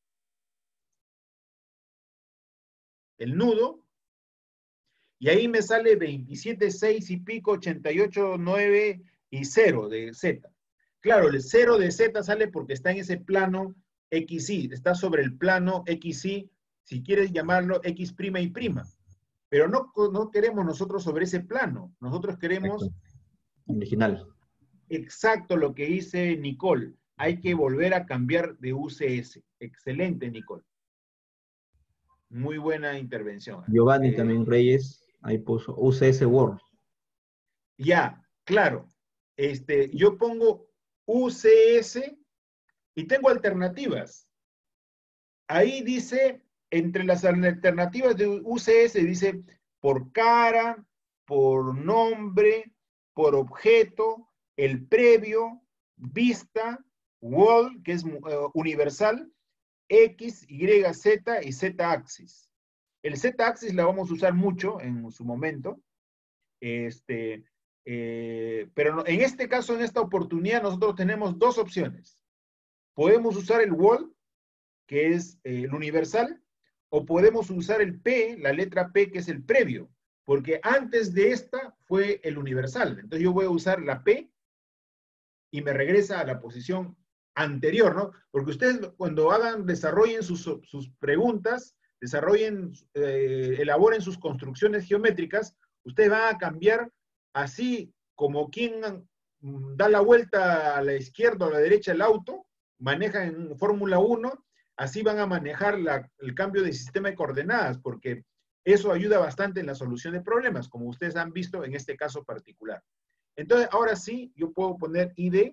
el nudo, y ahí me sale 27, 6 y pico, 88, 9 y 0 de Z. Claro, el 0 de Z sale porque está en ese plano XY, está sobre el plano XY, si quieres llamarlo X' y prima. Pero no queremos nosotros sobre ese plano, nosotros queremos... Original. Exacto lo que dice Nicole, hay que volver a cambiar de UCS. Excelente, Nicole. Muy buena intervención. Giovanni también Reyes, ahí puso UCS Word. Ya, claro. Yo pongo UCS y tengo alternativas. Ahí dice, entre las alternativas de UCS, dice por cara, por nombre, por objeto, el previo, vista, wall, que es universal, X, Y, Z y Z-axis. El Z-axis la vamos a usar mucho en su momento, pero en este caso, en esta oportunidad, nosotros tenemos dos opciones. Podemos usar el wall, que es el universal, o podemos usar el P, la letra P, que es el previo, porque antes de esta fue el universal. Entonces yo voy a usar la P y me regresa a la posición anterior, ¿no? Porque ustedes cuando desarrollen sus preguntas, elaboren sus construcciones geométricas, ustedes van a cambiar así como quien da la vuelta a la izquierda o a la derecha el auto, maneja en Fórmula 1, así van a manejar el cambio de sistema de coordenadas, porque eso ayuda bastante en la solución de problemas, como ustedes han visto en este caso particular. Entonces, ahora sí, yo puedo poner ID.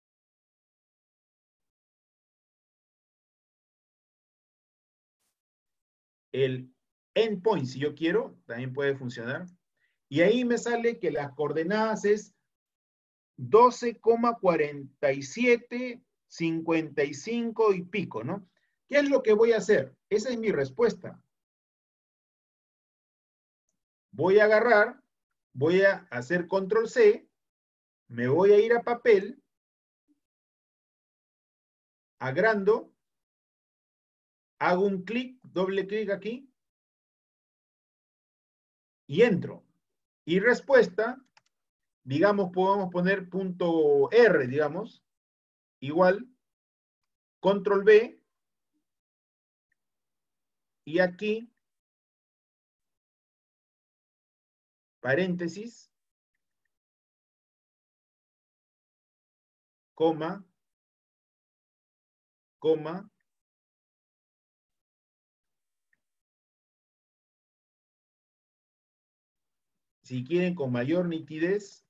El endpoint, si yo quiero, también puede funcionar. Y ahí me sale que las coordenadas es 12,47, 55 y pico, ¿no? ¿Qué es lo que voy a hacer? Esa es mi respuesta. voy a agarrar, voy a hacer control C, me voy a ir a papel, agrando, hago un clic, doble clic aquí, y entro. Y respuesta, digamos, podemos poner punto R, digamos, igual, control B, y aquí, paréntesis, coma, coma, si quieren con mayor nitidez.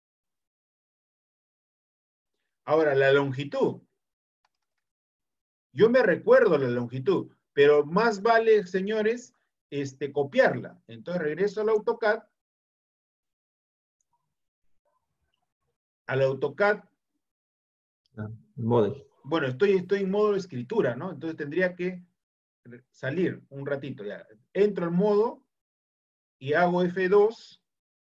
Ahora, la longitud. Yo me recuerdo la longitud, pero más vale, señores, copiarla. Entonces regreso al AutoCAD. Al AutoCAD. Model. Bueno, estoy en modo de escritura, ¿no? Entonces tendría que salir un ratito ya. Entro al modo y hago F2.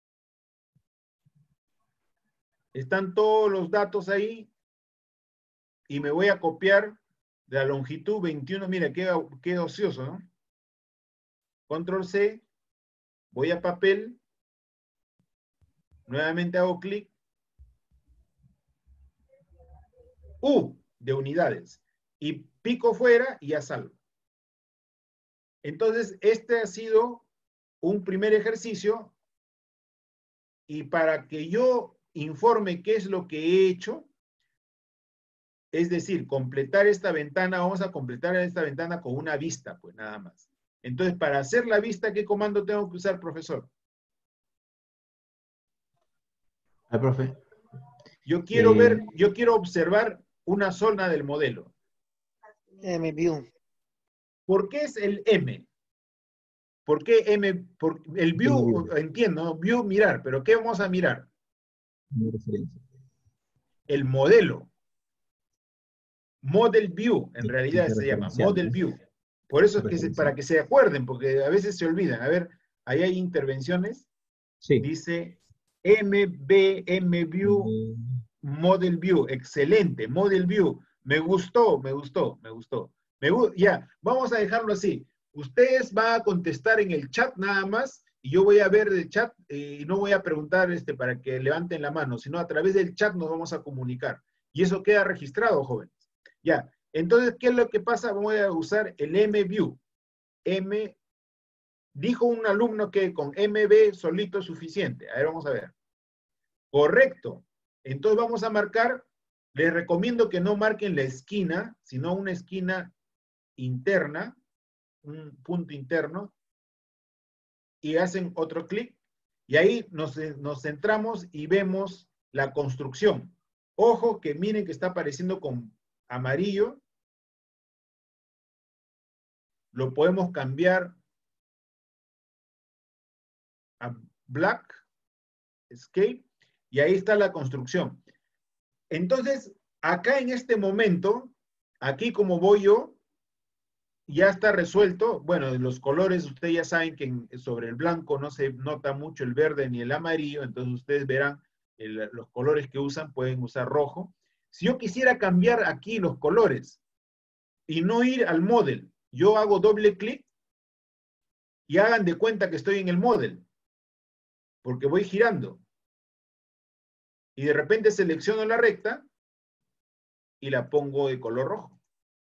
Están todos los datos ahí y me voy a copiar de la longitud 21. Mira, qué ocioso, ¿no? Control C, voy a papel, nuevamente hago clic, U de unidades, y pico fuera y ya salgo. Entonces, este ha sido un primer ejercicio, y para que yo informe qué es lo que he hecho, es decir, completar esta ventana, vamos a completar esta ventana con una vista, pues nada más. Entonces, para hacer la vista, ¿qué comando tengo que usar, profesor? Profe. Yo quiero observar una zona del modelo. MView. ¿Por qué es el M? ¿Por qué M? El view, entiendo, ¿no? View, mirar, pero ¿qué vamos a mirar? El modelo. Model View, en realidad se llama, Model View. Por eso es que para que se acuerden, porque a veces se olvidan. A ver, ahí hay intervenciones. Sí. Dice MView, Model View. Excelente, Model View. Me gustó. Ya, vamos a dejarlo así. Ustedes van a contestar en el chat nada más, y yo voy a ver el chat, y no voy a preguntar para que levanten la mano, sino a través del chat nos vamos a comunicar. Y eso queda registrado, jóvenes. Ya, entonces, ¿qué es lo que pasa? Voy a usar el MView. Dijo un alumno que con MV solito es suficiente. A ver, vamos a ver. Correcto. Entonces vamos a marcar, les recomiendo que no marquen la esquina, sino una esquina interna, un punto interno, y hacen otro clic, y ahí nos centramos y vemos la construcción. Ojo que miren que está apareciendo con amarillo. Lo podemos cambiar a black, escape, y ahí está la construcción. Entonces, acá en este momento, aquí como voy yo, ya está resuelto. Bueno, los colores, ustedes ya saben que sobre el blanco no se nota mucho el verde ni el amarillo, entonces ustedes verán los colores que usan, pueden usar rojo. Si yo quisiera cambiar aquí los colores y no ir al model, yo hago doble clic y hagan de cuenta que estoy en el model, porque voy girando. Y de repente selecciono la recta y la pongo de color rojo.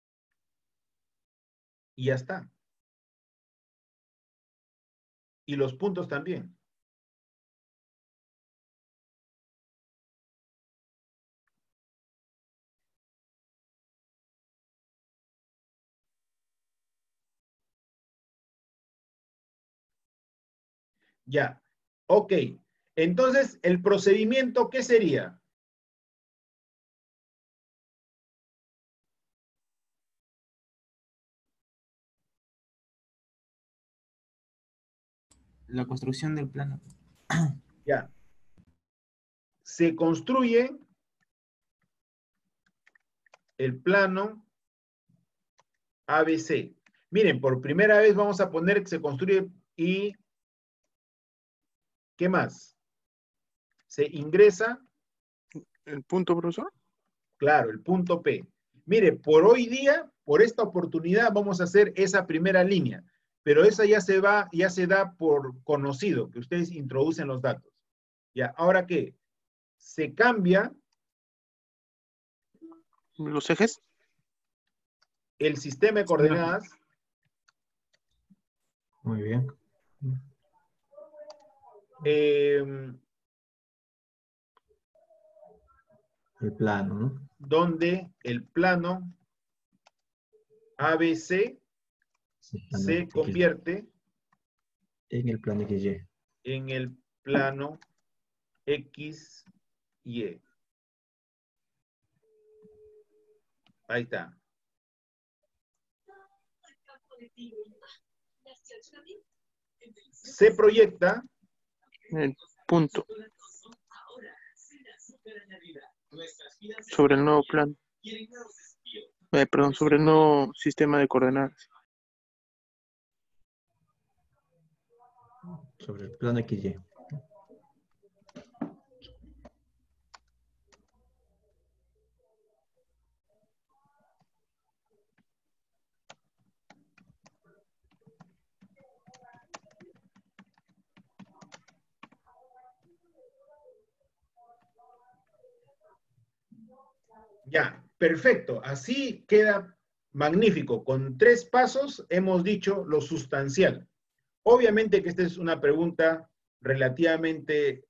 Y ya está. Y los puntos también. Ya. Ok. Entonces, el procedimiento, ¿qué sería? La construcción del plano. Ya. Se construye el plano ABC. Miren, por primera vez vamos a poner que se construye y ¿Qué más? Se ingresa. ¿El punto, profesor? Claro, el punto P. Mire, por hoy día, por esta oportunidad, vamos a hacer esa primera línea. Pero esa ya se da por conocido, que ustedes introducen los datos. Ya, ¿ahora qué? Se cambia ¿Los ejes? el sistema de coordenadas. Muy bien. El plano, ¿no? Donde el plano ABC se convierte en el plano XY. En el plano XY. Ahí está. Se proyecta el punto sobre el nuevo plano. Perdón, sobre el nuevo sistema de coordenadas. Sobre el plano XY. Ya, perfecto. Así queda magnífico. Con 3 pasos hemos dicho lo sustancial. Obviamente que esta es una pregunta relativamente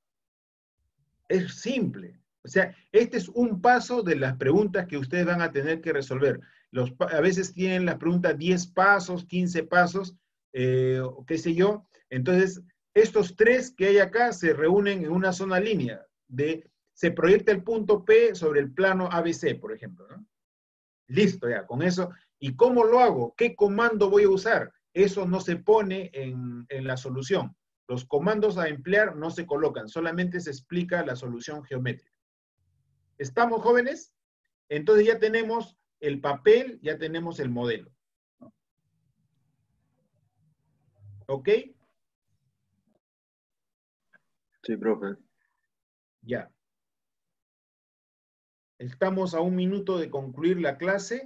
simple. O sea, este es un paso de las preguntas que ustedes van a tener que resolver. A veces tienen las preguntas 10 pasos, 15 pasos, qué sé yo. Entonces, estos 3 que hay acá se reúnen en una sola línea. Se proyecta el punto P sobre el plano ABC, por ejemplo, ¿no? Listo, ya, con eso. ¿Y cómo lo hago? ¿Qué comando voy a usar? Eso no se pone en la solución. Los comandos a emplear no se colocan, solamente se explica la solución geométrica. ¿Estamos, jóvenes? Entonces ya tenemos el papel, ya tenemos el modelo. ¿Ok? Sí, profe. Ya. Estamos a 1 minuto de concluir la clase.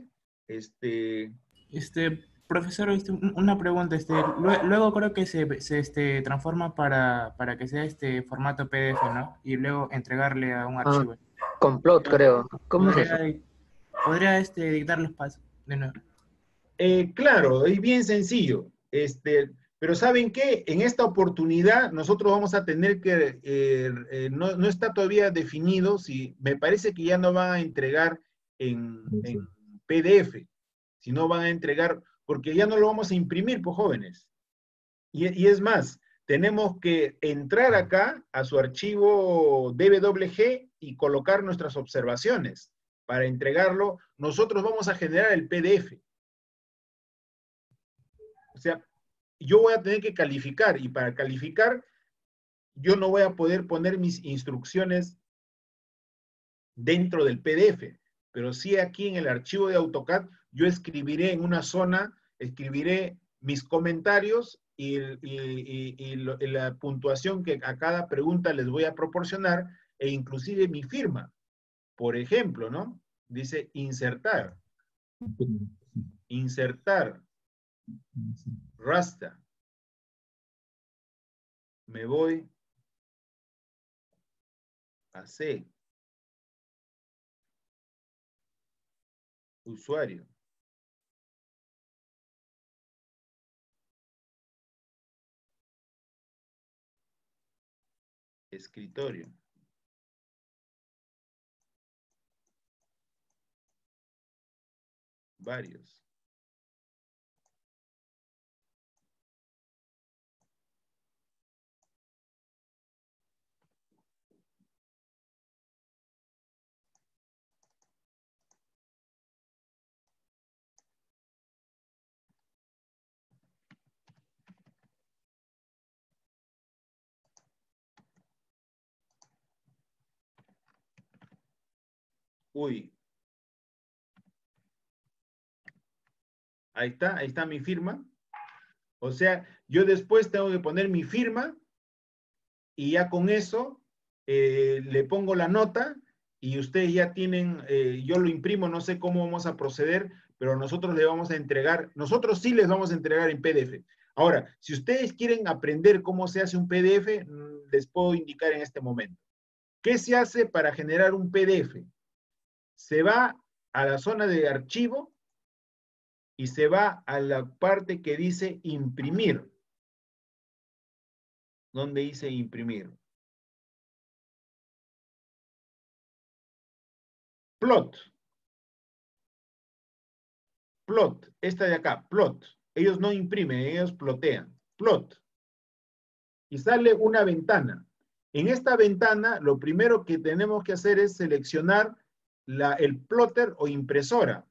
Profesor, una pregunta. Luego creo que se transforma para que sea formato PDF, ¿no? Y luego entregarle a un archivo. Complot, creo. ¿Cómo es eso? ¿Podría dictar los pasos de nuevo? Claro, es bien sencillo. Pero ¿saben qué? En esta oportunidad nosotros vamos a tener que, no está todavía definido, me parece que ya no van a entregar en PDF, sino van a entregar, porque ya no lo vamos a imprimir, pues jóvenes. Y es más, tenemos que entrar acá a su archivo DWG y colocar nuestras observaciones. Para entregarlo, nosotros vamos a generar el PDF. O sea, yo voy a tener que calificar, y para calificar, yo no voy a poder poner mis instrucciones dentro del PDF, pero sí aquí en el archivo de AutoCAD, yo escribiré en una zona, escribiré mis comentarios y la puntuación que a cada pregunta les voy a proporcionar, e inclusive mi firma. Por ejemplo, ¿no? Dice insertar. Insertar. Rasta. Me voy a C. Usuario. Escritorio. Varios. Uy. Ahí está mi firma. O sea, yo después tengo que poner mi firma y ya con eso le pongo la nota y ustedes ya tienen, yo lo imprimo, no sé cómo vamos a proceder, pero nosotros le vamos a entregar, nosotros sí les vamos a entregar en PDF. Ahora, si ustedes quieren aprender cómo se hace un PDF, les puedo indicar en este momento. ¿Qué se hace para generar un PDF? Se va a la zona de archivo y se va a la parte que dice imprimir. ¿Dónde dice imprimir? Plot. Plot, esta de acá, plot. Ellos no imprimen, ellos plotean. Plot. Y sale una ventana. En esta ventana, lo primero que tenemos que hacer es seleccionar el plotter o impresora.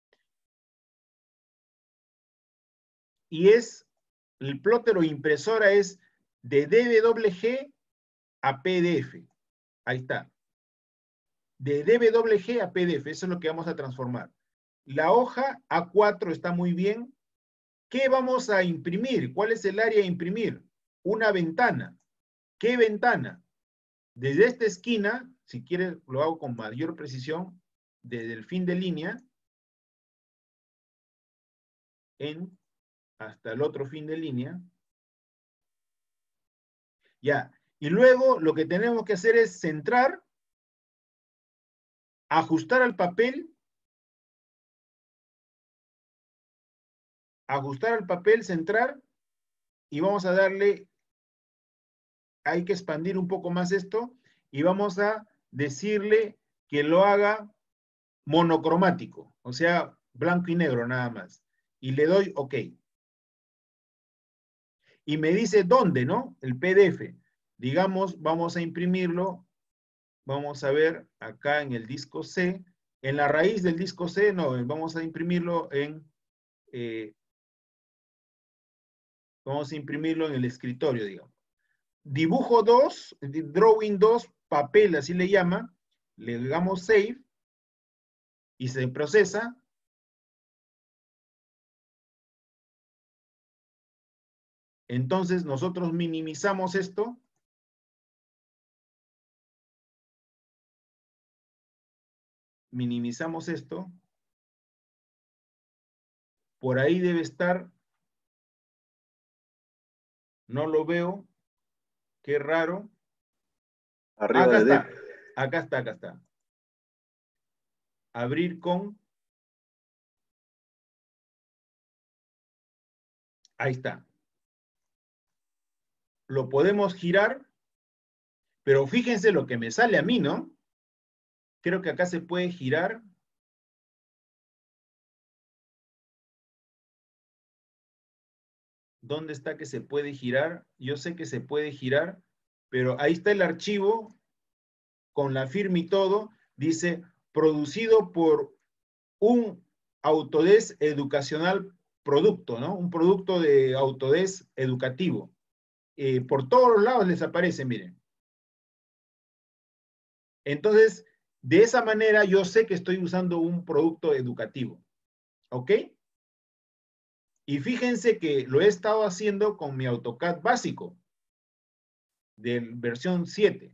Y el plotter o impresora es de DWG a PDF. Ahí está. De DWG a PDF, eso es lo que vamos a transformar. La hoja A4 está muy bien. ¿Qué vamos a imprimir? ¿Cuál es el área a imprimir? Una ventana. ¿Qué ventana? Desde esta esquina, si quieres lo hago con mayor precisión, desde el fin de línea, hasta el otro fin de línea. Ya. Y luego lo que tenemos que hacer es centrar, ajustar al papel, centrar, y vamos a darle, hay que expandir un poco más esto, y vamos a decirle que lo haga monocromático, o sea, blanco y negro nada más. Y le doy OK. Y me dice dónde, ¿no? El PDF. Digamos, vamos a imprimirlo, vamos a ver acá en el disco C, en la raíz del disco C, no, vamos a imprimirlo vamos a imprimirlo en el escritorio, digamos. Dibujo 2, Drawing 2, papel, así le llama, le damos Save, y se procesa. Entonces nosotros minimizamos esto. Minimizamos esto. Por ahí debe estar. No lo veo. Qué raro. Arriba acá de está. Acá está, acá está. Abrir con. Ahí está. Lo podemos girar, pero fíjense lo que me sale a mí, ¿no? Creo que acá se puede girar. ¿Dónde está que se puede girar? Yo sé que se puede girar, pero ahí está el archivo con la firma y todo. Dice, producido por un Autodesk Educacional producto, ¿no? Un producto de Autodesk educativo. Por todos los lados les aparece, miren. Entonces, de esa manera yo sé que estoy usando un producto educativo. ¿Ok? Y fíjense que lo he estado haciendo con mi AutoCAD básico, de versión 7.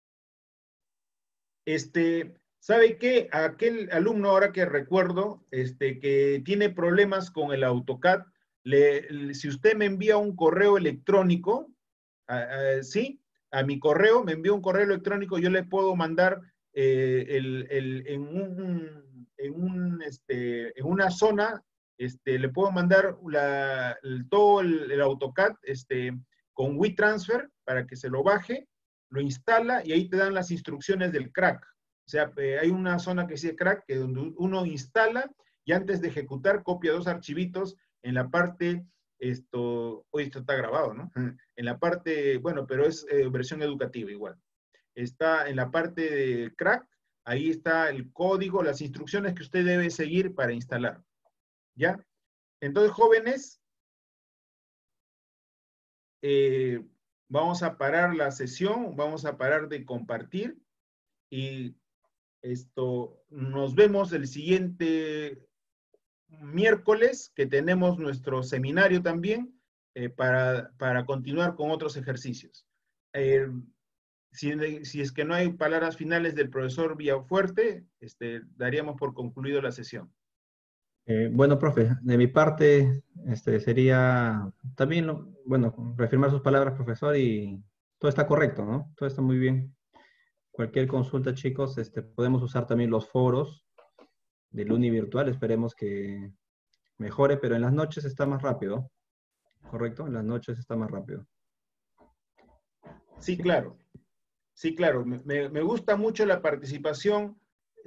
¿Sabe qué? Aquel alumno, ahora que recuerdo, que tiene problemas con el AutoCAD, si usted me envía un correo electrónico, ¿sí? A mi correo, me envía un correo electrónico, yo le puedo mandar en una zona, le puedo mandar todo el AutoCAD con WeTransfer para que se lo baje, lo instala y ahí te dan las instrucciones del crack. O sea, hay una zona que dice crack, que donde uno instala y antes de ejecutar copia 2 archivitos en la parte, hoy esto está grabado, ¿no? En la parte, bueno, pero es versión educativa igual. Está en la parte de crack, ahí está el código, las instrucciones que usted debe seguir para instalar. ¿Ya? Entonces, jóvenes, vamos a parar la sesión, vamos a parar de compartir y nos vemos el siguiente miércoles, que tenemos nuestro seminario también para continuar con otros ejercicios. Si es que no hay palabras finales del profesor Villafuerte, daríamos por concluido la sesión. Bueno, profe, de mi parte sería también, bueno, reafirmar sus palabras, profesor, y todo está correcto, ¿no? Todo está muy bien. Cualquier consulta, chicos, podemos usar también los foros del Uni Virtual, esperemos que mejore, pero en las noches está más rápido, ¿correcto? En las noches está más rápido. Sí, claro. Sí, claro. Me gusta mucho la participación.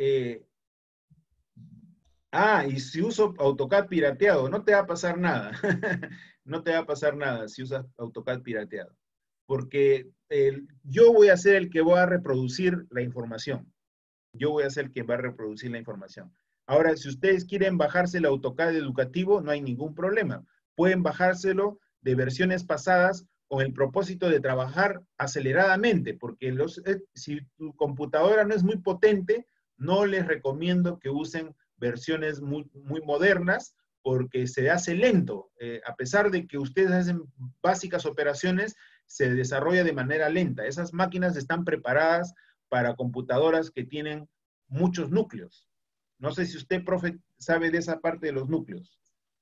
Y si uso AutoCAD pirateado, no te va a pasar nada. No te va a pasar nada si usas AutoCAD pirateado. Porque yo voy a ser el que va a reproducir la información. Yo voy a ser el que va a reproducir la información. Ahora, si ustedes quieren bajarse el AutoCAD educativo, no hay ningún problema. Pueden bajárselo de versiones pasadas con el propósito de trabajar aceleradamente, porque si tu computadora no es muy potente, no les recomiendo que usen versiones muy modernas, porque se hace lento. A pesar de que ustedes hacen básicas operaciones, se desarrolla de manera lenta. Esas máquinas están preparadas para computadoras que tienen muchos núcleos. No sé si usted, profe, sabe de esa parte de los núcleos.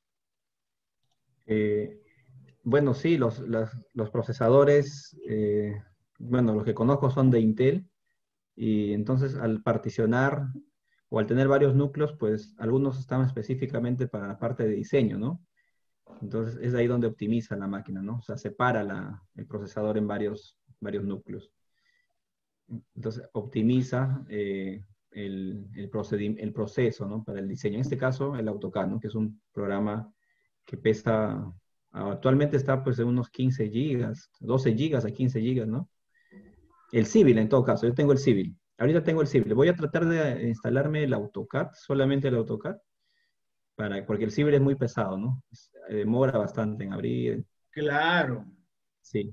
Bueno, sí, los procesadores, bueno, los que conozco son de Intel, y entonces al particionar o al tener varios núcleos, pues algunos están específicamente para la parte de diseño, ¿no? Entonces es ahí donde optimiza la máquina, ¿no? O sea, separa el procesador en varios núcleos. Entonces optimiza el proceso, ¿no? Para el diseño. En este caso, el AutoCAD, ¿no? Que es un programa que pesa, actualmente está pues en unos 15 gigas, 12 gigas a 15 gigas, ¿no? El Civil, en todo caso, yo tengo el Civil. Ahorita tengo el Civil. Voy a tratar de instalarme el AutoCAD, solamente el AutoCAD, porque el Civil es muy pesado, ¿no? Demora bastante en abrir. Claro. Sí.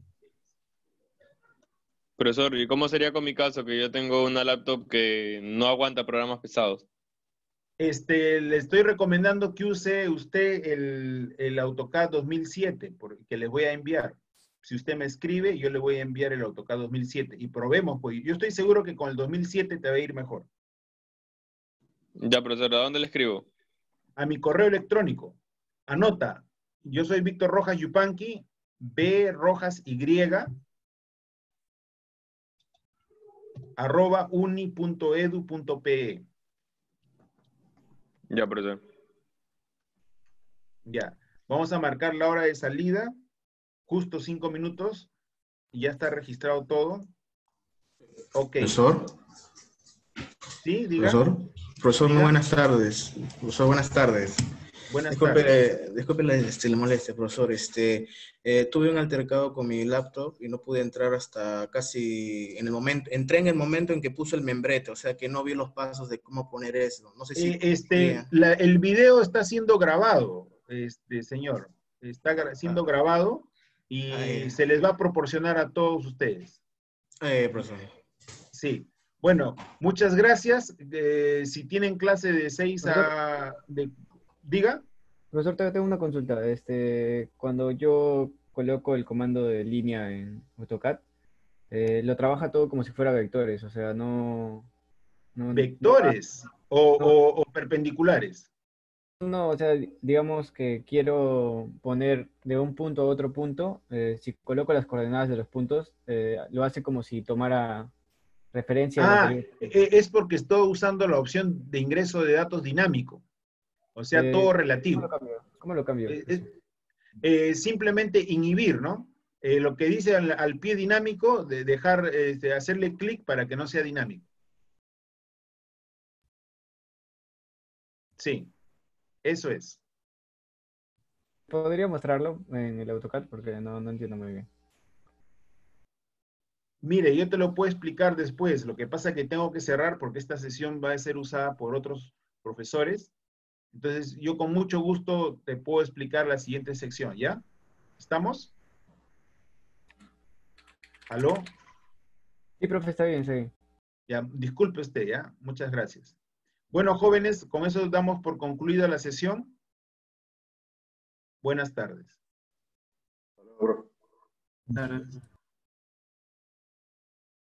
Profesor, ¿y cómo sería con mi caso? Que yo tengo una laptop que no aguanta programas pesados. Le estoy recomendando que use usted el AutoCAD 2007, que le voy a enviar. Si usted me escribe, yo le voy a enviar el AutoCAD 2007 y probemos, pues yo estoy seguro que con el 2007 te va a ir mejor. Ya, profesor, ¿a dónde le escribo? A mi correo electrónico. Anota, yo soy Víctor Rojas Yupanqui, brojasy, @uni.edu.pe. Ya, profesor. Ya. Vamos a marcar la hora de salida. Justo 5 minutos. Y ya está registrado todo. Ok. Profesor. Sí, diga. Profesor, muy buenas tardes. Profesor, buenas tardes. Buenas tardes. Disculpe la molestia, profesor. Tuve un altercado con mi laptop y no pude entrar hasta casi en el momento. Entré en el momento en que puso el membrete, o sea que no vi los pasos de cómo poner eso. No sé si... el video está siendo grabado, señor. Está siendo grabado y se les va a proporcionar a todos ustedes. Profesor. Sí. Bueno, muchas gracias. Si tienen clase de 6 a... Diga. Profesor, tengo una consulta. Cuando yo coloco el comando de línea en AutoCAD, lo trabaja todo como si fuera vectores, o sea, no ¿Vectores o perpendiculares? No, o sea, digamos que quiero poner de un punto a otro punto, si coloco las coordenadas de los puntos, lo hace como si tomara referencia. Es porque estoy usando la opción de ingreso de datos dinámico. O sea, todo relativo. ¿Cómo lo cambio? Simplemente inhibir, ¿no? Lo que dice al pie dinámico, de dejar, hacerle clic para que no sea dinámico. Sí, eso es. ¿Podría mostrarlo en el AutoCAD? Porque no entiendo muy bien. Mire, yo te lo puedo explicar después. Lo que pasa es que tengo que cerrar porque esta sesión va a ser usada por otros profesores. Entonces, yo con mucho gusto te puedo explicar la siguiente sección, ¿ya? ¿Estamos? ¿Aló? Sí, profe, está bien, sí. Ya, disculpe usted, ¿ya? Muchas gracias. Bueno, jóvenes, con eso damos por concluida la sesión. Buenas tardes. Buenas tardes.